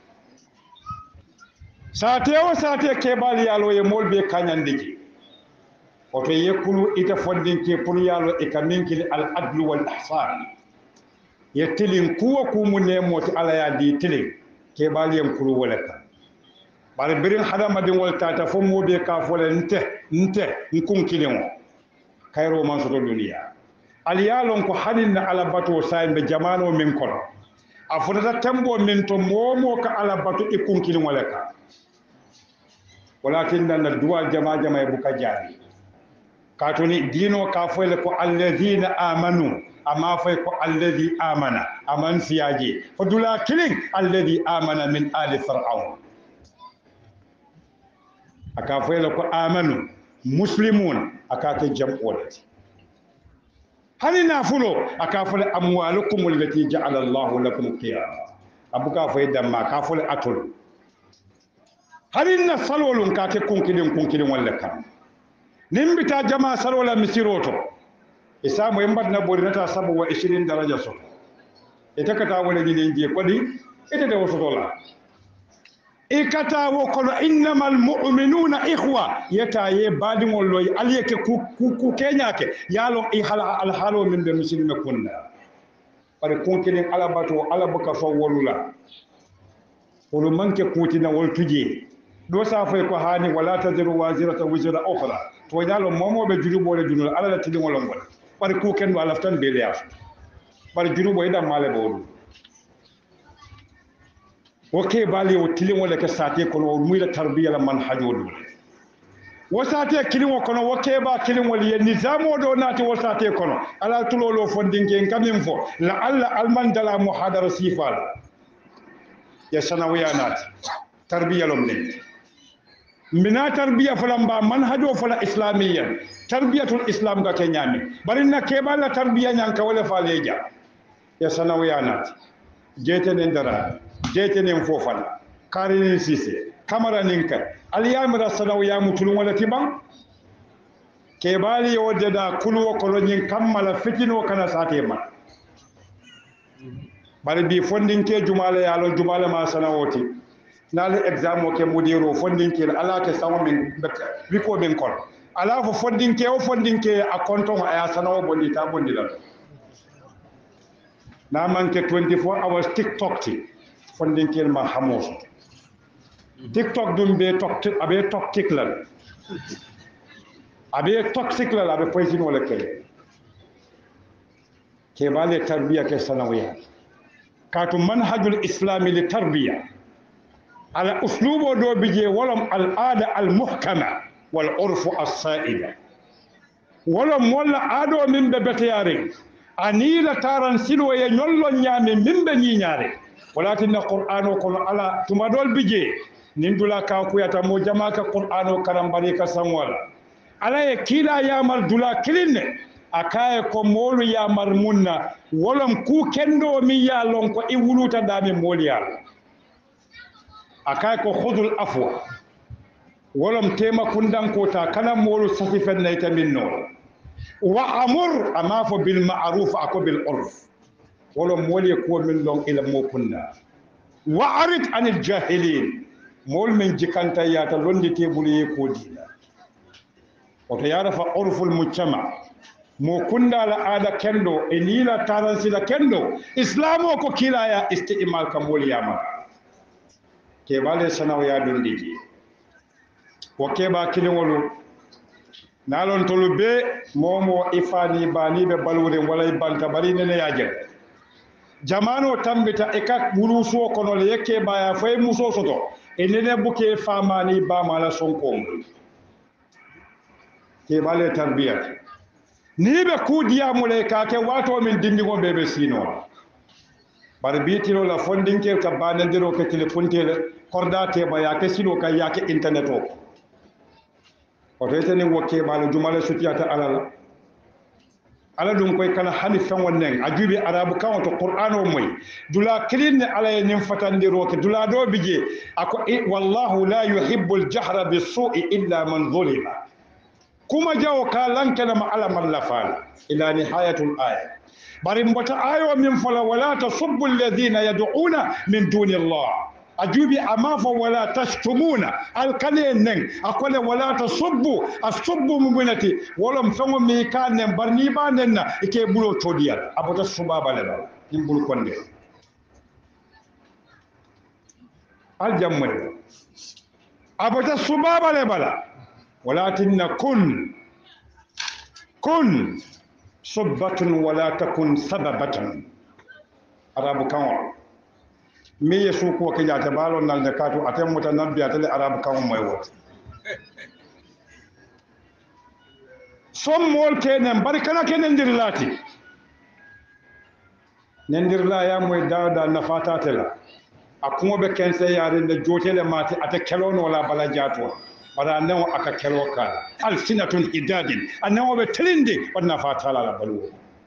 sate o sate kebal yalo e molbe kanyandiji o to yekulu ita fondin ke pour yalo e kaminki al adlu wal ihsan ye tilin kuwa kumu nemoti ala ya di tilin ke baliyam kulu wala ka bar birin hadama din wal tata fo mobe ka fola nte nkun kilin kayro man so duniya al yalon ko hanin na ala bato say be jamano min kono afota tembo min to momo ka ala bato e kun kilin wala ka walakin dan duwa jama e buka jari katoni dino ka fola ko alladhina amanu amma fay ko alladhi amana aman siyaje fadula kilin alladhi amana min ali fir'aun aka fay ko amanu muslimun aka ke jam'olati halina fulo aka fay amwalukum allati ja'ala Allah lakum qiyama abuka fay damma ka fay atul halina salolun ka ke kunkilin walla kam nimbita jama salola misiroto isamu yambadna borinata sabu wa 20 daraja so ita kata wala ni je kodi ita da wasu dola ikata wo kono innamal mu'minuna ikhwa yata ye badin wolloy aliyeke ku kenyake yalo i hala al halo min be muslime kunna pare konkinin alabato alabuka fo wolula wolu manke kutina wol tuje do sa fay ko hani wala taziru wazirata wizra ukhra to yalo momo be juri bole junul ala la tidin wolon wala pare ku ken wala tan be liaf bar junubo ida male bolu oke bali o tilin wala ke sate kono muila tarbiya la manhajo dole wasate kilin kono woke ba kilin wali ye nizamo do nati wasate kono ala tulolo fondinke kamin fo la alla alman dala muhadara sifal ya sanawiya nati tarbiya lom ne mina tarbiya fulamba manhajo fula islamiyya tarbiyatul islam ga kenyami barinna kebala tarbiya nyanka wala faleja ya sanawiya nati jete ndara jete fofala karini sise kamara ninka aliyamira sanawiya mutulun wala tiban kebali wodda kulwo kolonyin kammala fitino kana satema bari bi fondinke jumala yalo jumala ma sanawoti nal exam o ke modiro fondinke ala ke sawo min wiko min kon ala fo fondinke o fondinke a konton aya sanawo bondi ta bondi la na manke 24 hours tiktok ti fondinke ma hamos tiktok dum be tok abe tok tiklan abe toxic la abe poison wala ke bale tarbiya ke sanawiya katu manhajul islami li tarbiya على أسلوبه دو بيجي ولم العادة المحكمة والعرف السائدة ولم ولا عادو من ببتيارين أنيلا تاران سلو ينولو نيامي من بني نياري ولكن القرآن يقول على تمدول بيجي نندولا كاكو يتمو جماك القرآن كرمبريك سموالا على كلا يامر دولا كلين akaye ko molu ya marmunna wolom ku kendo mi ya lon ko e wuluta dami moli ya akaye ko khudul afwa wolom tema kundan kota kana molu safi fennayta minno wa amur amafo bil ma'ruf ako bil urf wolom moli ko min lon ila mo kunda wa arid anil jahilin mol min jikanta yata londi tebuli ko dina o to yarafa urful mujtama mo kunda la ada kendo e nila taransi la kendo islamo ko kilaya istimal kamol yama ke bale sanaw ya dondiji o keba kilingolu nalon tolu be momo ifani bani be balwure wala banka bari nene yaje jamano tambita e kak buluso kono le yake baya fay muso soto e nene buke famani ba mala sonko ke bale tarbiyat ni be kudiya mule ka ke wato min dindigo bebe sino bar bitiro la fondinke ka banandiro ke telefonte korda te ba ya ke sino ka ya ke internet o rete ni wokke bala jumala sutiyata alala ala dum koy kana hani fen wonnen ajubi arabu kan to qur'ano moy dula kilin ala nim fatandiro ke dula do bije ako wallahu la yuhibbul jahra bis-su'i illa man zulima kuma jawo kalan kalama ala mallafal ila nihayatul aya bari mbota ayo min fala wala tasubbu alladhina yad'una min duni allah ajubi amafa wala tashtumuna alkanen akole wala tasubbu asubbu mubinati wala mfango mi kanen barni banenna ike bulo todiyal abota subaba leba nimbul konde aljammal abota subaba lebala ولكن كن صبة ولا تكن سببة عرب كون مي يسوق وكجا تبالو نالكاتو اتم متنبي اتل عرب كون موي مول كينن بركنا كينن ديرلاتي ننديرلا يا موي دادا نفاتاتلا akumo be kense yare de jotele mati ate kelon wala bala jatwa bara nan aka kelo kala alsinatun idadin annan be tilinde wannan fatala la balu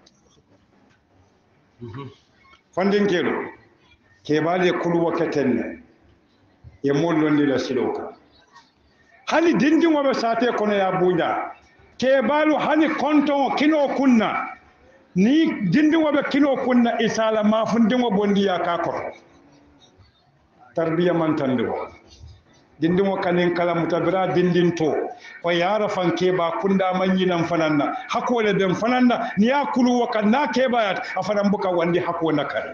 fandin kelo ke bale kulu wakaten ne e mollon la siloka hani dindin wabe sate kono ya buja ke balu hani konton kino kunna ni dindin wabe kino kunna isala ma fundin wa bondiya ka ko tarbiya man tando dindin kanin kala mutabira dindin to ko yara fanke ba kunda manyi nan fananna hakole ben fananna ni yakulu wa kanna ke bayat afadan buka wandi hakona kare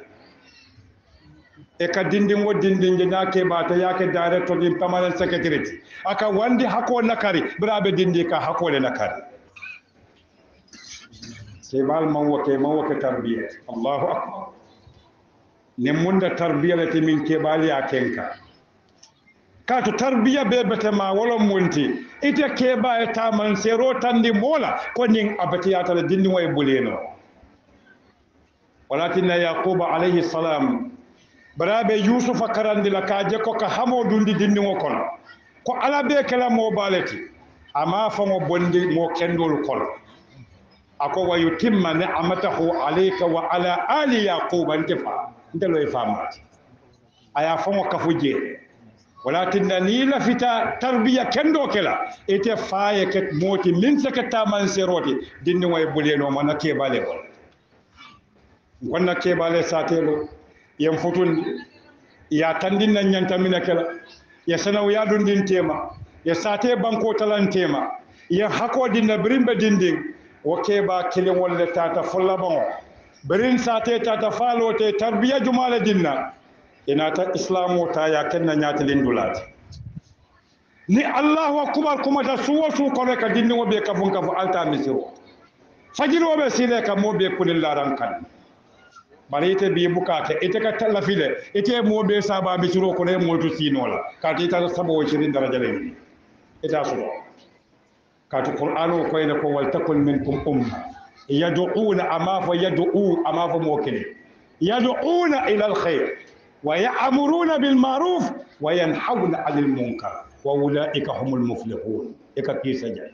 e ka dindin wo dindin na ke ba ta yake director din permanent secretary aka wandi hakona kare birabe dindi ka hakole na kare kebal man woke tarbiya Allahu akbar ne munda tarbiya lati min kebali ya kenka kato tarbiya be betema wala munti ite keba e taman sero tandi mola ko nin abati yata dindi way buleno walakin yaqub alayhi salam barabe yusuf karandi la kaje ko ka hamo dundi dindi ngokono ko ala be kala mo baleti ama fango bondi mo kendol kol ako wa yutimma ni'amatahu alayka wa ala ali yaqub antifa ndelo e famati aya fango kafuje walakin ni la fita tarbiya kendo kala ite faye ket moti min sakata man seroti dinni way buleno man ke bale wol gonna ke bale satelo yam futun ya tandin nan nyanta mina kala ya sanaw ya dundin tema ya sate banko talan tema ya hako dinna brimbe dindin o ke ba kilin wolle tata fullabon birin sate tata falote tarbiya jumala dinna ina ta islamu ta ya kenna nyatilin dulat ni allahu akbar kuma ta suwo su kono ka dinni wobe ka bun ka fu alta misiro fajiro be sile ka mobe kulil laran kan bari ite bi bukata ite ka talafile ite mobe saba misiro ko ne motu sinola ka ti ta sabo shirin daraja le ita so ka to qur'anu ko ina ko wal takun minkum umma yad'una amafa yad'u amafa mokene yad'una ila alkhair ويأمرون بالمعروف وينحون عن المنكر وأولئك هم المفلحون إكاكي سجل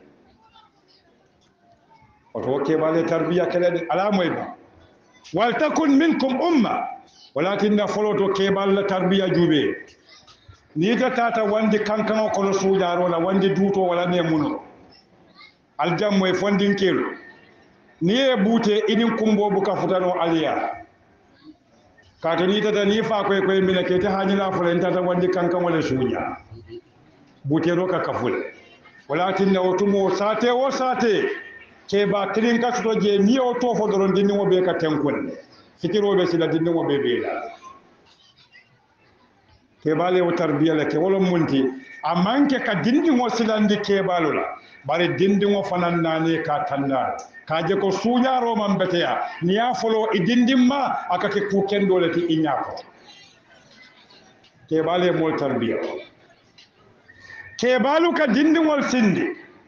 وتوكي بالي تربية كلا على ميبا ولتكن منكم أمة ولكن فلوتو كيبال تربية جوبي نيتا تاتا واندي كانكا وكولو سوجار ولا واندي دوتو ولا نيمونو الجام ويفوندين كيلو نيه بوتي إنين كمبو بكا فتانو عليا kato ni tata ni fa koy koy mina ke ta hanyina fulen tata wandi kankan wala sunya butero ka kaful walakin na otumo sate wo sate ke ba kilin ka to je ni o to fo doron dinni mo be ka tenkul fikiro be sila dinni mo be be la ke bale o tarbiya la ke wala munti amanke ka dinni mo silandi ke balula bare dindi mo fanan nane ka tanda kaje ko suñaro man beteya ni ya folo e dindimma akake ku kendole ti iñako ke bale mol tarbiya ke balu ka dindingol sindi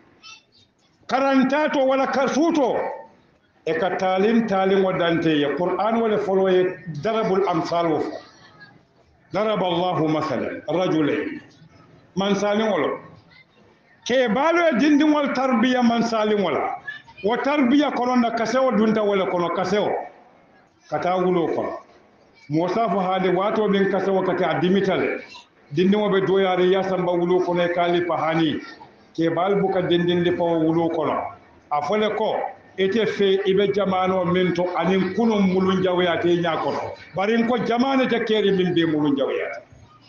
karantato wala kasuto e ka talin wadante ya qur'an wala folo ye darabul amsal wa daraba allah masalan rajulain man salin wala ke balu e dindingol tarbiya man salin wala wa tarbiya kono na kasewo dunta wala kono kasewo kata wulo kono mosafu hade wato bin kasewo kata adimitale dindimo be doyare yasamba wulo kono e kali pahani ke balbu ka dindin li pawo wulo kono afole ko ete fe ibe jamano minto anin kunum mulun jawyate nyakoto barin ko jamane te keri min be mulun jawyate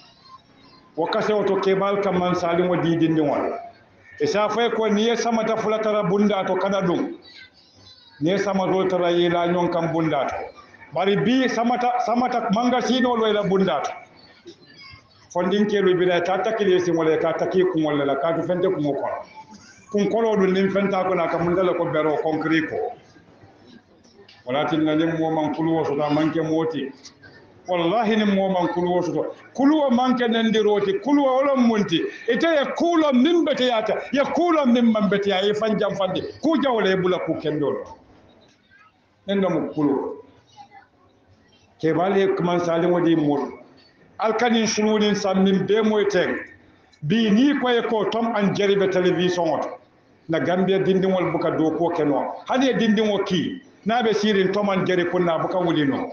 wa kasewo to ke bal kam man salimo didindi wala isa fay ko niye samata fulatara bunda to kada dum niye samato tara yela nyon kam bunda to bari bi samata manga sino loyla bunda to fondin kelu bi da ta takile si wala ka taki ku wala la ka to fente ku mo ko kun kolo dun nim fenta ko na kam ndala ko bero concrete ko wala tin na nim mo man kulu so da manke moti wallahi nim mo man kulu so kuluwa manke nandiroti kuluwa wala munti ite ya kula min bete yata ya kula min man bete ya fanjam fande ku jawle bula ku kendol nendo mo kulu ke bale man salim wadi mur alkanin sulunin sammin be moyten bi ni ko tom an jaribe television ot na gambia dindingol buka do ko keno hade dindingo ki nabe sirin tom an jari kunna buka wulino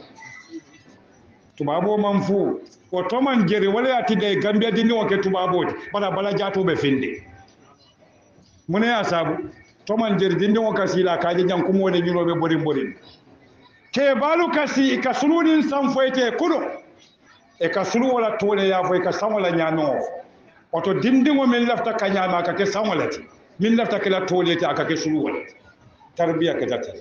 tubabo man fu o toman jeri wala ya tidai gambia dindi o ke tubabo bala jato be finde mune ya sabu toman jeri dindi o kasila kaje jam ko mode nyuro be borin ke balu kasi ka sulunin sam foyte kudo e ka sulu wala tole ya foy ka sam wala nyano oto dindi o men lafta kanyama ka ke sam wala ti min lafta kala tole ti aka ke sulu wala tarbiya ke tata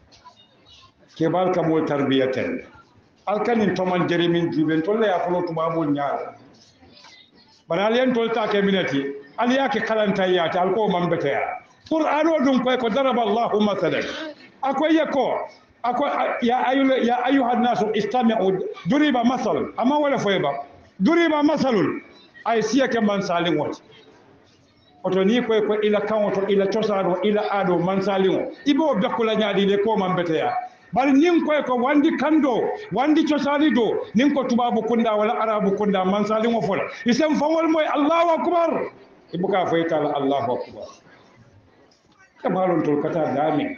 ke bal ka mo tarbiyatan alkanin toman jeri min juben tolle ya folo tubabo nyaala banal yen tolta ke minati ali yake kalanta yata alko man betaya qur'ano dum ko daraba allah masalan akoy yako akoy ya ayuha nasu istami'u duriba masal ama wala foyba duriba masalul ay siyake man salin wati oto ni koy ko ila kawoto ila cosano ila ado man salin o ibo bekkula nyaadi le ko man beteya bari nin koy ko wandi kando wandi cosani do nin ko tubabu kunda wala arabu kunda man salin o fola isem fawol moy allahu akbar ibuka faytala allahu akbar kabalon tol kata dami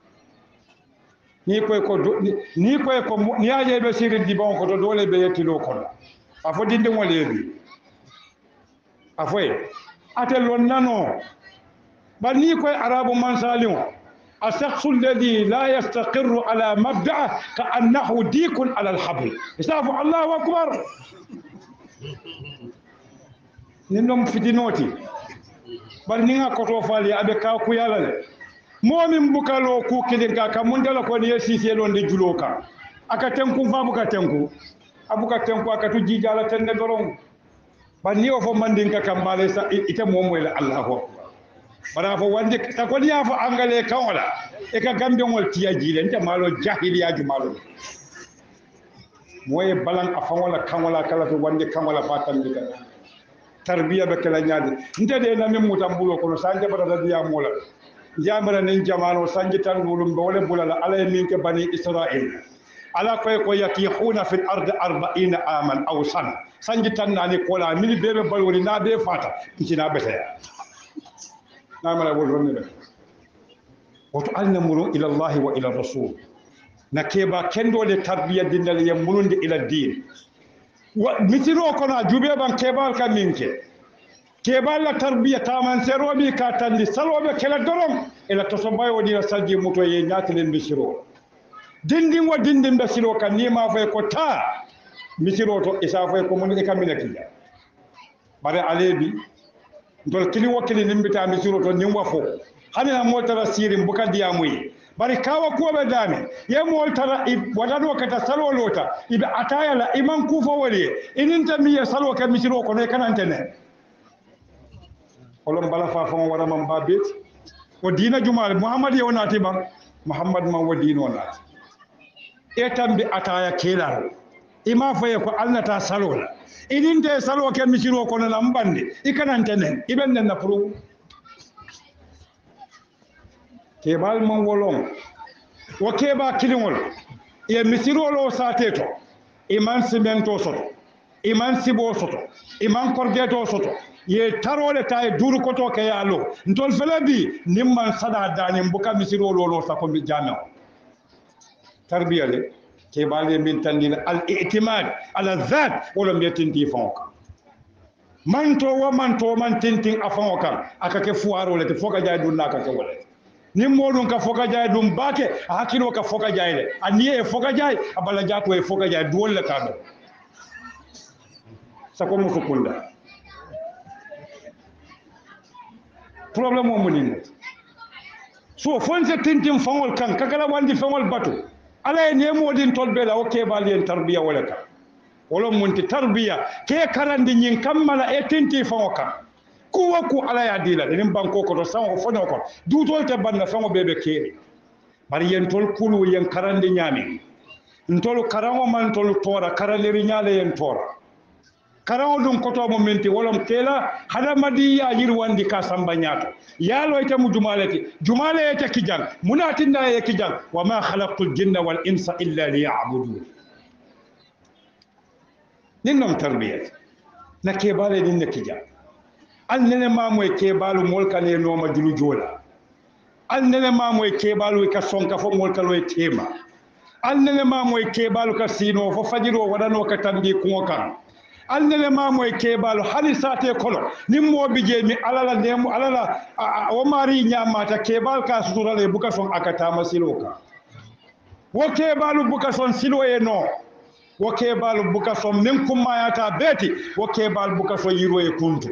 ni koy ko ni aje be sirin di bon ko to dole be yettilo kono afo dinde mo lebi afoy atel lon nano bal ni koy arabu man salin الشخص الذي لا يستقر على مبدأه كأنه ديك على الحبل يسافع الله أكبر ننم في دينوتي بل نيغا كوتو فالي ابي كاكو يالا مومن بوكالو كو كيدنكا كاموندلا كو ني سيسيلون دي جولوكا اكا تنكو فابوكا تنكو ابوكا تنكو اكا تو جيجالا تند دورون بل نيو فو ماندينكا كامبالي سا ايتا مومويل الله اكبر bara fo wande ta ko niya fo angale kawla e ka gambe ngol tiyaji len ta malo jahiliya malo moye balan afangola kangola kala to wande kangola fatan diga tarbiya be kala nyaade nte de na min mutambulo kono sanje bata diya mola jamara nen jamano sanje tan dulum bole bulala ala min ke bani israil ala koy ko yakihuna fil ard 40 aman aw sana sanje tan nani kola min bebe balwoni na be fata kicina betaya نعمل أول رنة وتعلمون إلى الله وإلى الرسول نكيبا كندو لتربية دين اللي يمولون إلى الدين ومثلوا كنا جوبيبا كيبال كمينك كيبال لتربية تامان سيرو بي كاتن دي سلو بي كلا درم إلى تصباي ودين سلجي متو ينات للمسيرو دين دين ودين دين بسيرو كان نيما فيكو تا مسيرو تو إسا فيكو من إكامينك باري عليه بي dol kili wakili nimbita misiro to nyumwa fo hana motara sirim buka diamuyi bari kawa ko be dami ye moltara wadado kata salo lota ibe ataya la iman kufo wali ininta miye salo ka misiro ko ne kanante ne olom bala fa fon wara man babet o dina jumal muhammad yonati ban muhammad man wadino nati e tambi ataya kelaro ima faye ko alnata salo la idin te salo ke misiro ko na mbande ikanante nen iben nen na pro ke bal man wolon o ke ba kilingol e misiro lo sateto iman simento soto iman sibo soto iman korgeto soto ye tarole tay duru koto ke yalo ntol felebi nimman sada dani mbuka misiro lo sa ko mi jamo tarbiyale ke bale min tandina al i'timad ala zat wala mbiyatinti fonka manto man tintin afonka aka ke fuaro le te foka jay dun naka ke wala ni modun ka foka jay dum bake hakilo ka foka jay le aniye e foka jay abala jato e foka jay duwol le kado sako mo kunda problème mo munino so fonse tintin fangol kan kakala wandi fangol batu ala ne modin tolbe la oke balien tarbiya wala ka wala munti tarbiya ke karandi nyin kammala e tinti fangoka kuwa ku ala ya dila nin banko ko to sango fono ko du tolte banna fango bebe keri bari yen tol kulu yen karandi nyami ntol karango man tol tora karaleri nyale yen tora karango dum koto mo menti wolom kela hada madi ya yirwandi ka samba nyato yalo ite mu jumale ite kijang munatinda ye kijang wa ma khalaqtul jinna wal insa illa liya'budun ninnom tarbiyat na kebale din ne kijang annene mamoy kebalu molkane no ma julu jola annene mamoy kebalu ka sonka fo molkalo e tema annene mamoy kebalu ka sino fo fajiro wadano ka tambi ko kan annele mamoy kebalu hali sate kolo nimmo bije mi alala nemu alala o mari nyamata kebal ka suturale buka son akata masiloka wo kebalu buka son silo e no wo kebalu buka son min kumayata beti wo kebal buka son yiro e kuntu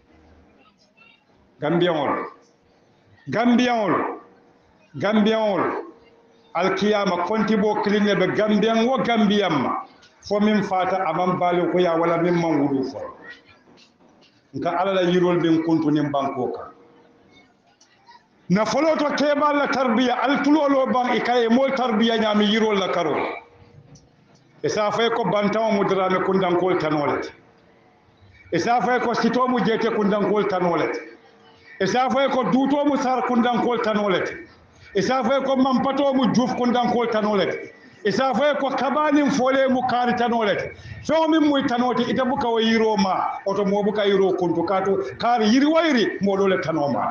gambianol alkiyama kontibo kligne be gambian wo gambiamma fo min fata aman bali ko ya wala min man wudu fo nka alala yirol bin kuntu nim banko ka na folo to kebal la tarbiya altulolo ban ikaye mol tarbiya nyami yirol la karo e sa fay ko bantaw mudrame kundankol tanolet e sa fay ko sitomu jete kundankol tanolet e sa fay ko duto mu sar kundankol tanolet e sa fay ko mampato mu juf kundankol tanolet e sa fay ko kabanin fole mu kari tanolet so min muy tanoti ita buka o yiro ma oto mo buka yiro kuntu kato kari yiri wayri modole tanoma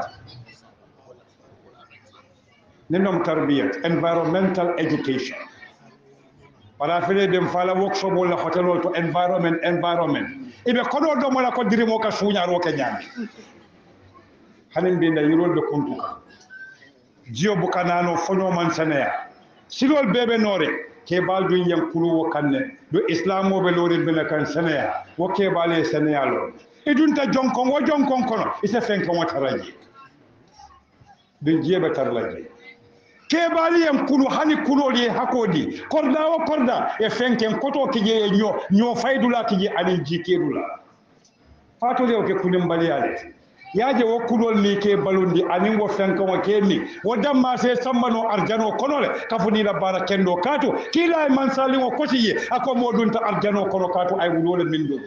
nenom tarbiyat environmental education wala fele dem fala workshop wala hotel wala to environment ibe kodo do mala ko dirimo ka suñaro ke nyami hanin binda yirol be kuntuka jiyo bukanano fono man sanaya silol bebe nore ke baldu yam kulu kanne do islamo be lori be kan sanaya wo ke bale sanaya lo idunta jonkon wo jonkon kono ise fenko wataraji be jebe tarlaji kebali yam kulu hani kuloli hakodi korda o korda e fenken koto kije nyo faydula kije ani jikedula fato lew ke kunim baliyale yaje wo kulol ni ke balundi ani wo fenkan o kemi wo damma se sambano arjano konole kafuni la bara kendo kato kila man sali o kotiye ako modunta arjano kono kato ay wulole min do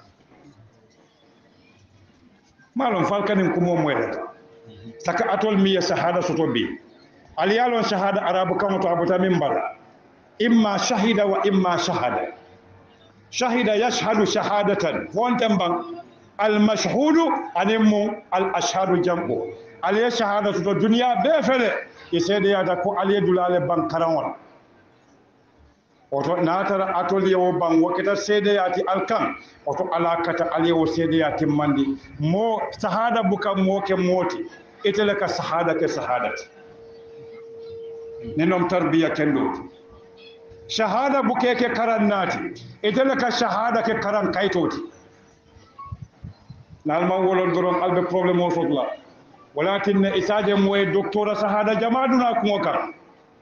malon falkanin kumo moyda saka atol miya sahada soto bi aliyalon shahada arabu kan to abuta min bara imma shahida wa imma shahada shahida yashhadu shahadatan wonten ban al mashhudu animu al ashhadu jambu aliya shahada to duniya be fele isede yada ko aliya dulale ban karawon oto natara atol yewo ban wakita sede yati alkan oto alakata aliya sede yati mandi mo shahada buka mo ke moti itele ka shahada ke shahadati nenom tarbiya kendo shahada buke ke karan nati itele ka shahada ke karan kaitoti nalman wolon doron albe problème o sotla walakin isaje moye docteur shahada jamaduna ko kan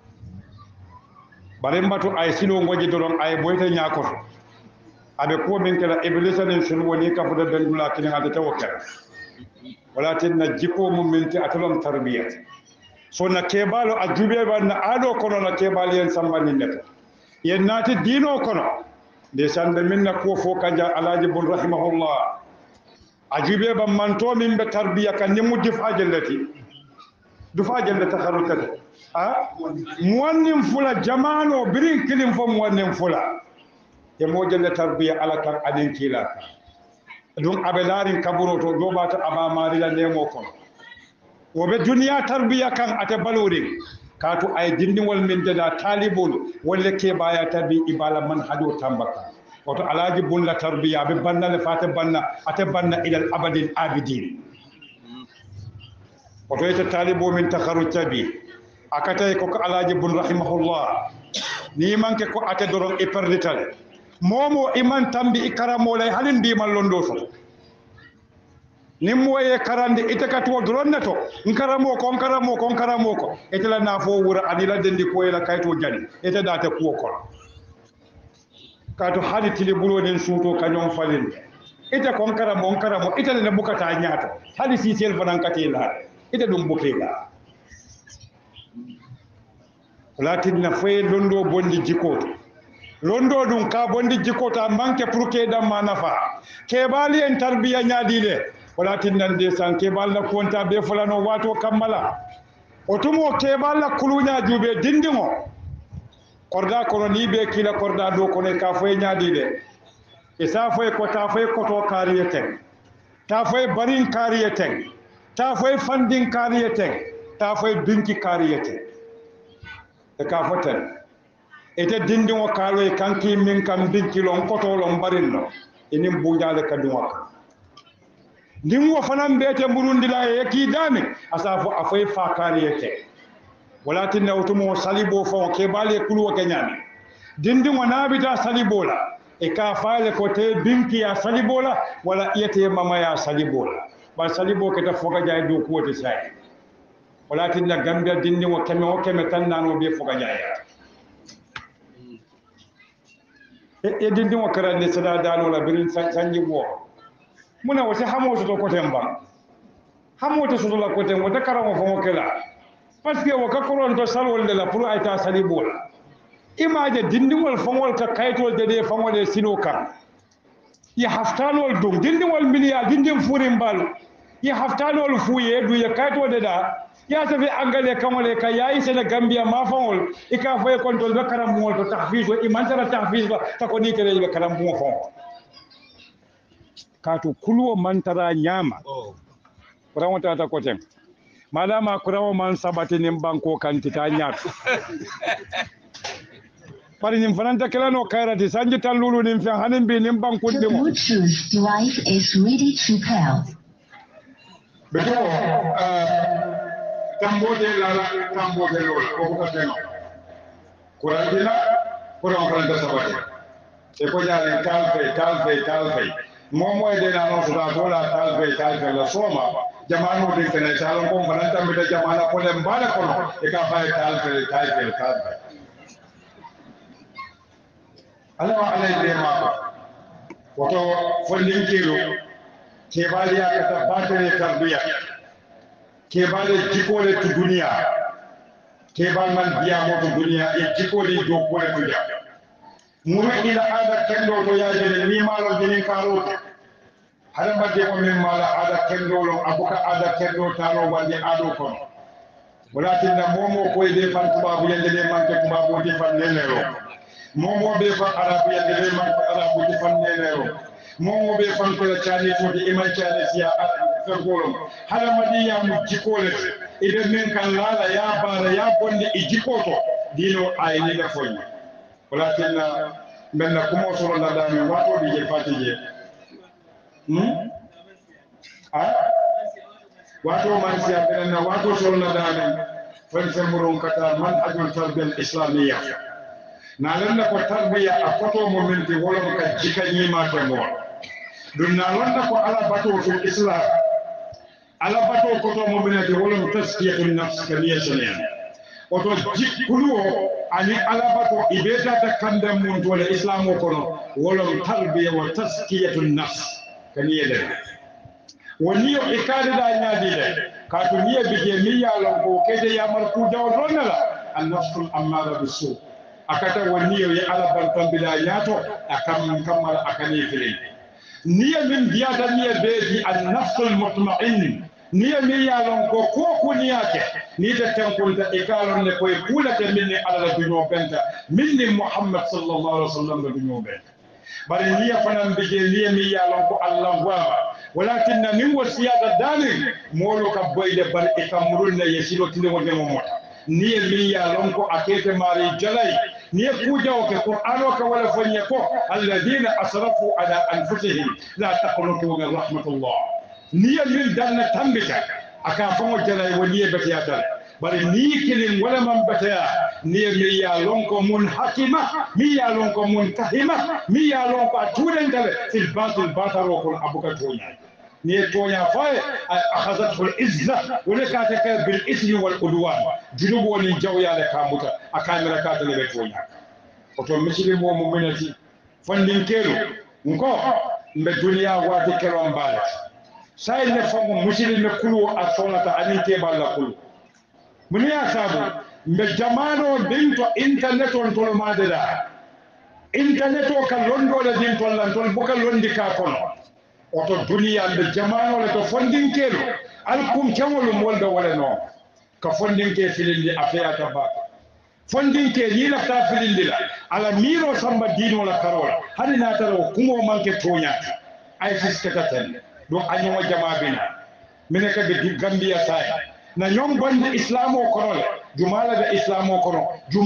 bare mbatu ay silo ngoji doron ay boyta nyakoto abe ko min kala iblisa den sun woni ka fuda bendula kin hada tawakkal walakin jiko mum minti atolom tarbiyat so na kebalo a jube banna ado kono na kebali yen sambani neto yen nati dino kono de sande minna ko fo kanja alaji bun rahimahullah a jube ban manto min be tarbiya kan ni mudif ajallati dufa ajallata kharutata a muwannin fula jamano birin kilin fo muwannin fula e mo jalla tarbiya ala kan adin kila dum abelarin kaburo to dobata aba marila nemo kono wobe duniya tarbiya kan ate balori kaatu ay dindingol min dada talibol walla ke baya tabi ibala man hado tambaka wato alaji bulla tarbiya be banna le fate banna ate banna ila al abadil abidin wato ite talibo min takharu tabi akatay ko alaji bun rahimahullah ni manke ko ate doron e perdital momo iman tambi ikaramo lay halin bi man londo so nimmoye karande ite katuwo doronneto nkaramo ko etela nafo wura anila dendi koyela kayto jani ete date kuwo kono kato hadi tili buloden suuto kañon falinde ite kon karamo itele ne bukata ñaato hadi sisel fanankate la ite ɗum bukela latinna foye londo bondi jikoto londo ɗum ka bondi jikota manque pour que damma nafa keɓali en tarbiya ñaadile wala tinnande san keɓal la konta be fulano wato kammala o tumo keɓal la kuluña juuɓe dindiŋo korda kono ni ɓe kila korda dow kono ka foye ñaadide e sa foye ko ta foye koto kaariye ten ta foye barin kaariye ten ta foye fandin kaariye ten ta foye dunki kaariye ten e ka fo ten ete dindiŋo kaaloye kanki min kam dinkilon kotolon barinno enin buujale ka duŋo kan ndin wo fanan mbiyete mburundila e yekkidami asafo a foye fa kaariyete wala tinne otumo salibo fon keɓali e kuluwo keñami dindiŋo naabita salibola e ka faale ko te binkiya salibola wala iyete mamaya salibola bar salibo keta foga jaye dow kuwote sayi wala tinne gambia dindiŋo keme o keme tan nano be foga jayata e dindiŋo karande sada danola birin sanji goo muna wasi hamo soto koten ban hamoto soto la kote mo ta karamo fo kala parce que wo ka koron to salwol de la pour ay ta sali bola imaje dindingol fongol ka kaytol de fongol sino kam ya haftanol dum dindingol miliya dindim furim bal ya haftanol fuye du ya kaytol de da ya tafi angale kamole ka yayi sene gambia ma fongol ika foye kontol be karam mo to tahfiz wa imantara tahfiz ba ta ko ni tere be karam mo fongol kato kulwo mantara nyama kurawo tata kotem madama kurawo man sabati nim banko kanti ta nyaato bari nim fananta kelano kairati sanji tallulu nim fen hanin bi nim banko The dimo Bluetooth device is ready to pair. beto tambode lola ko ko teno kurandina kurawo fananta sabati e ko jaare talfe momo e de na no suda dola talfe la soma jamanu de tene salon ko fananta mi de jamana ko le mbala ko e ka fa talfe alawa alay de mako woto fondin kilo kebali akata batale tarbiya kebali jikole tu dunia kebal man biya mo tu dunia e jikole do ko le tuja muru ila ada kendo to yaje ni malo jinin karote hada badde ko min mala ada kendo lo abuka ada kendo tano wandi ado kono walakin na momo ko de fan tubabu yande ne manke tubabu di fan nenero momo be fa arabu yande be man arabu di fan nenero momo be fan ko chani to di iman chani siya fergolo hala madiya mu jikole ibe men kan lala ya bara ya bonde e jikoto dino ayni da fonyi walakin men na kumo soro la dami wato di je fatije wato man siya benen na wato soro la dami fan semurun kata man ajul tarbiyal islamiyya na landa ko tarbiya a foto momenti wala ka jika nyima ke mo dun na landa ko ala bato fil islam ala bato ko to momenti wala taskiyatun nafs kaliya sunan oto jikkulo ani ala bato ibeta ta kandam mun to le islamo kono wala tarbiya wa taskiyatun nafs kaliya de woni yo ikade da nyaadi de ka to niya bije miya lon ko kede ya marku daw donala an nafsul amara bisu akata woni yo ya ala bantam bila yato akam kamal akani fili niya min biyata niya beji an nafsul mutma'in niya mi yalon ko niyake ni ta tankunta ikalon ne koy kulata minni ala dunyo benta minni muhammad sallallahu alaihi wasallam da dunyo benta bari niya fanan bije niya mi yalon ko allah wa walakin min wasiyata dani molo ka boyde bar ikamrul ne yesiro tinde wonde mo niya mi yalon ko akete mari jalay niya kujaw ke qur'ano ka wala fanya ko alladina asrafu ala anfusihim la taqnutu min rahmatullah niya min danna tambita aka fango jalay waliye batiyata bari ni kilin wala man bataya niya mi yalon ko mun hakima mi yalon ko mun kahima mi yalon ko atudentale fil batil bataro ko abuka tonya ni tonya faye akhazathu al-izza wala ka bil ismi wal udwan junubo ni jawya le kamuta akamira ka tele tonya oto misiri mo mo menati fondin kero nko mbe duniya wati kero mbala sai ne fango misiri me kulu asonata ani ke balla kulu muni asabu mbe jamano dinto internet on tol madeda internet o ka londo le din tol lan tol buka londi ka kono oto duniya mbe jamano le to fondin kero alkum kewolum wolda wala no ka fondin ke filindi afeya tabaka fondin ke ni la ta filindila ala miro samba dino la karola hani na taro kumo manke tonya ay fiskata tan do anyo jama bina mine ka de gambia say na nyom bande islamo kono jumala de islamo kono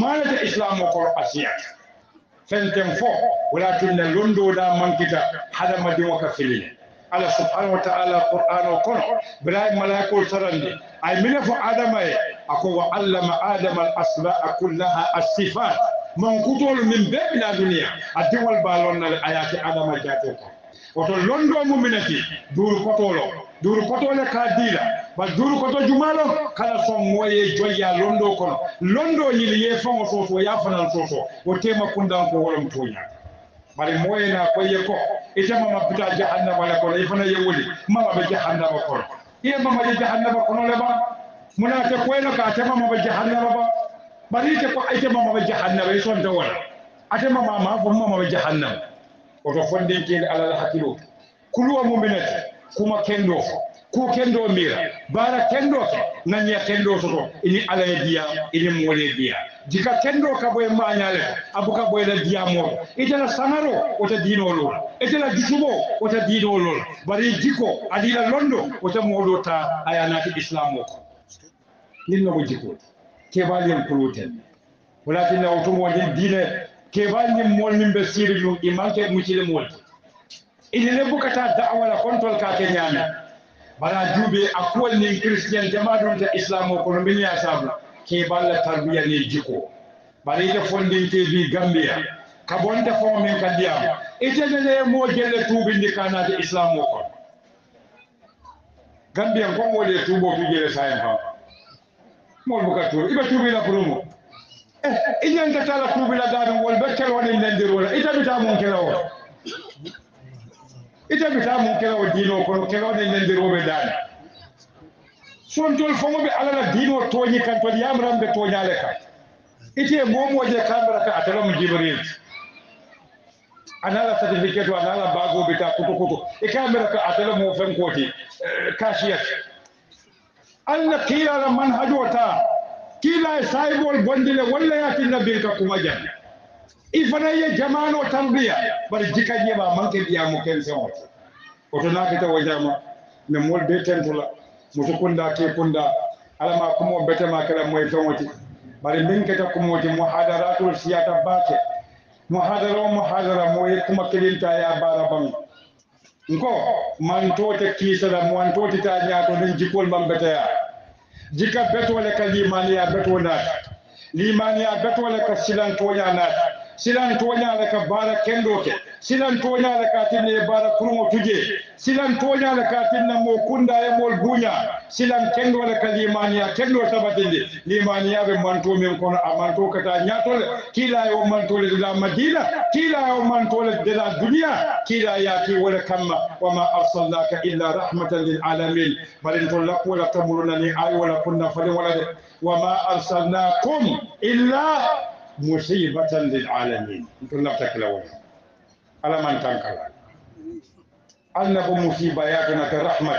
asiya fentem fo wala tinna londo da mankita hada madi waka filile ala subhanahu wa ta'ala qur'ano kono ibrahim malaikul sarandi ay mine fo adama ako wa allama adama al asma'a kullaha as-sifat man kutol min bebina dunia adiwal balon na ayati adama jate ko oto londo mu minati duru kotole ka dila ba duru koto jumalo kala son moye joya londo kono londo yili ye fango soso ya fanan soso o tema kundan ko wolom tonya bari moye na koye ko itama mabita jahannama la kono ifana yewuli mama be jahannama kono iya mama jahannama kono le ba muna te ko eno ka te mama jahannama ba bari te ko ite mama jahannama son to wala ate mama ma fo mama jahannama o to fondin ke ala hakilo kulu mu'minati kuma kendo ku kendo mira bara kendo nanya kendo soto ini ala dia ini mole dia jika kendo ka boy maanyale abuka boy la dia mo itala sanaro ota dino lo itala jisubo ota dino lo bari jiko adila londo ota modo ta ayana ti islam ko ninno mo jiko ke balien kuluten walakin na otumo din dine ke balien mol nimbe siri lu imanke mucile mol ini le bukata da'wa la control ka ke nyame bala jube akwai ne christian jama'a ta islamo ko min ya sabu ke balla tarbiya ne jiko bari da fondin ke bi gambia ka bonta fo min ka diam ite ne mo jelle tubi ndi kana ta islamo ko gambia ko mo le tubo tu jele sayen ha mo buka tu ibe tubi la promo idan ka tala tubi la gadan wol bekkel woni ndendir wala ita bita mon kelawo ita bita mun kela o dino kono kela ne nende robe dani son tol fomo be alala dino toñi kan to yamram be toñale ka ite momo je kamera ka atala mu jibril anala certificate anala bago bita kuto e kamera ka atala mu fen koti kashiyat alla kila la manhajota kila saibol bondile walla yatin nabil ka kuma janna ifana ye jamano tarbiya bari jikaje ba manke biya mo ken sen wato oto nakita wajama ne mol be tentula muto kunda ke kunda alama kumo bete ma kala moy fewoti bari min keta kumoti muhadaratul siyata bake muhadara moy kuma kelinta ya bara bang nko man tote kisala man tote ta nyaato den jikol mam bete ya jika beto le kalimani ya beto nat limani ya beto le ka silan to ya nat silan toña le ka bara kendo ke silan toña le ka tinne bara kurmo tuje silan toña le ka tinna mo kunda e mol bunya silan kendo le ka limaniya kendo tabatinde limaniya be manto men kono amanto kata nyatole kila yo manto le la madina kila yo manto le de la dunya kila yati wala kamma wama arsalnaka illa rahmatan lil alamin balin to la wala tamuruna ni ay wala kunna fali wala de wama arsalnakum illa مصيبة للعالمين انتم لا تكلون على من تنكر أنه مصيباتنا كرحمة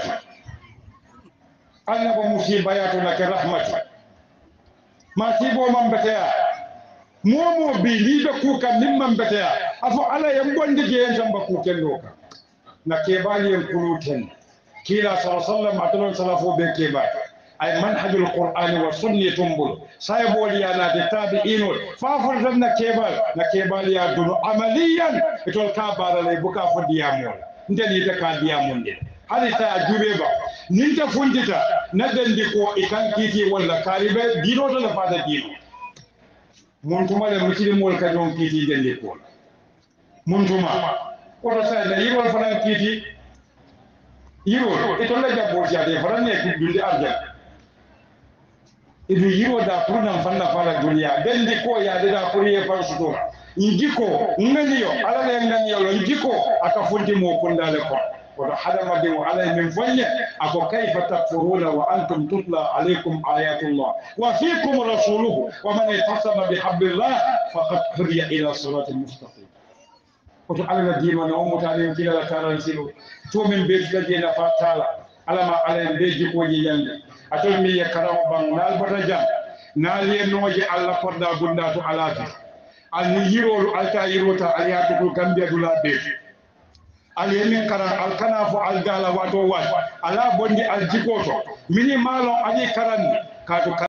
أنه مصيباتنا كرحمة ما سيبوا من بتاع مومو بيلي بكوكا ممن بتاع أفو على يمبون دي جين سنبكوكا لوكا نكيبالي يمكولوكا كيلا صلى الله عليه وسلم أتلون صلافو بكيبال ay manhajul qur'ani wa sunnatun bul saybol ya na de tabi'inul fa fardan na kebal ya dunu amaliyan itol ka barale buka fo diyamol ndeni de ka diyamol de hali ta jube ba ninta fundita na dandi ko ikan kiti wala karibe dino to la fata dino muntuma le muslimol ka don kiti dandi ko muntuma ko to sa na yirol fana kiti yiro itol la jabbo ja de fana ne dundi arja idu yiro da kurnan fanna fala duniya dendi ko ya da kuriye farsuto njiko ngani yo ala le ngani yo njiko aka fundi mo kundale ko wa hadama bi ala min fanya ako kayfa takfuruna wa antum tutla alaykum ayatullah wa fiikum rasuluhu wa man ittasama bi hablillah faqad hudiya ila siratal mustaqim ko to ala dima na ummu talim kila taran silu to min be na fatala alama ala beji ko jiyande atol mi yakaraw bang nal bataja nal ye noje alla korda bunda to alati al yirolu alta yirota aliyatu ko gambia dula be al yemin kara al kanafo al gala wato wat ala bondi al jikoto mini malo ali karan ka to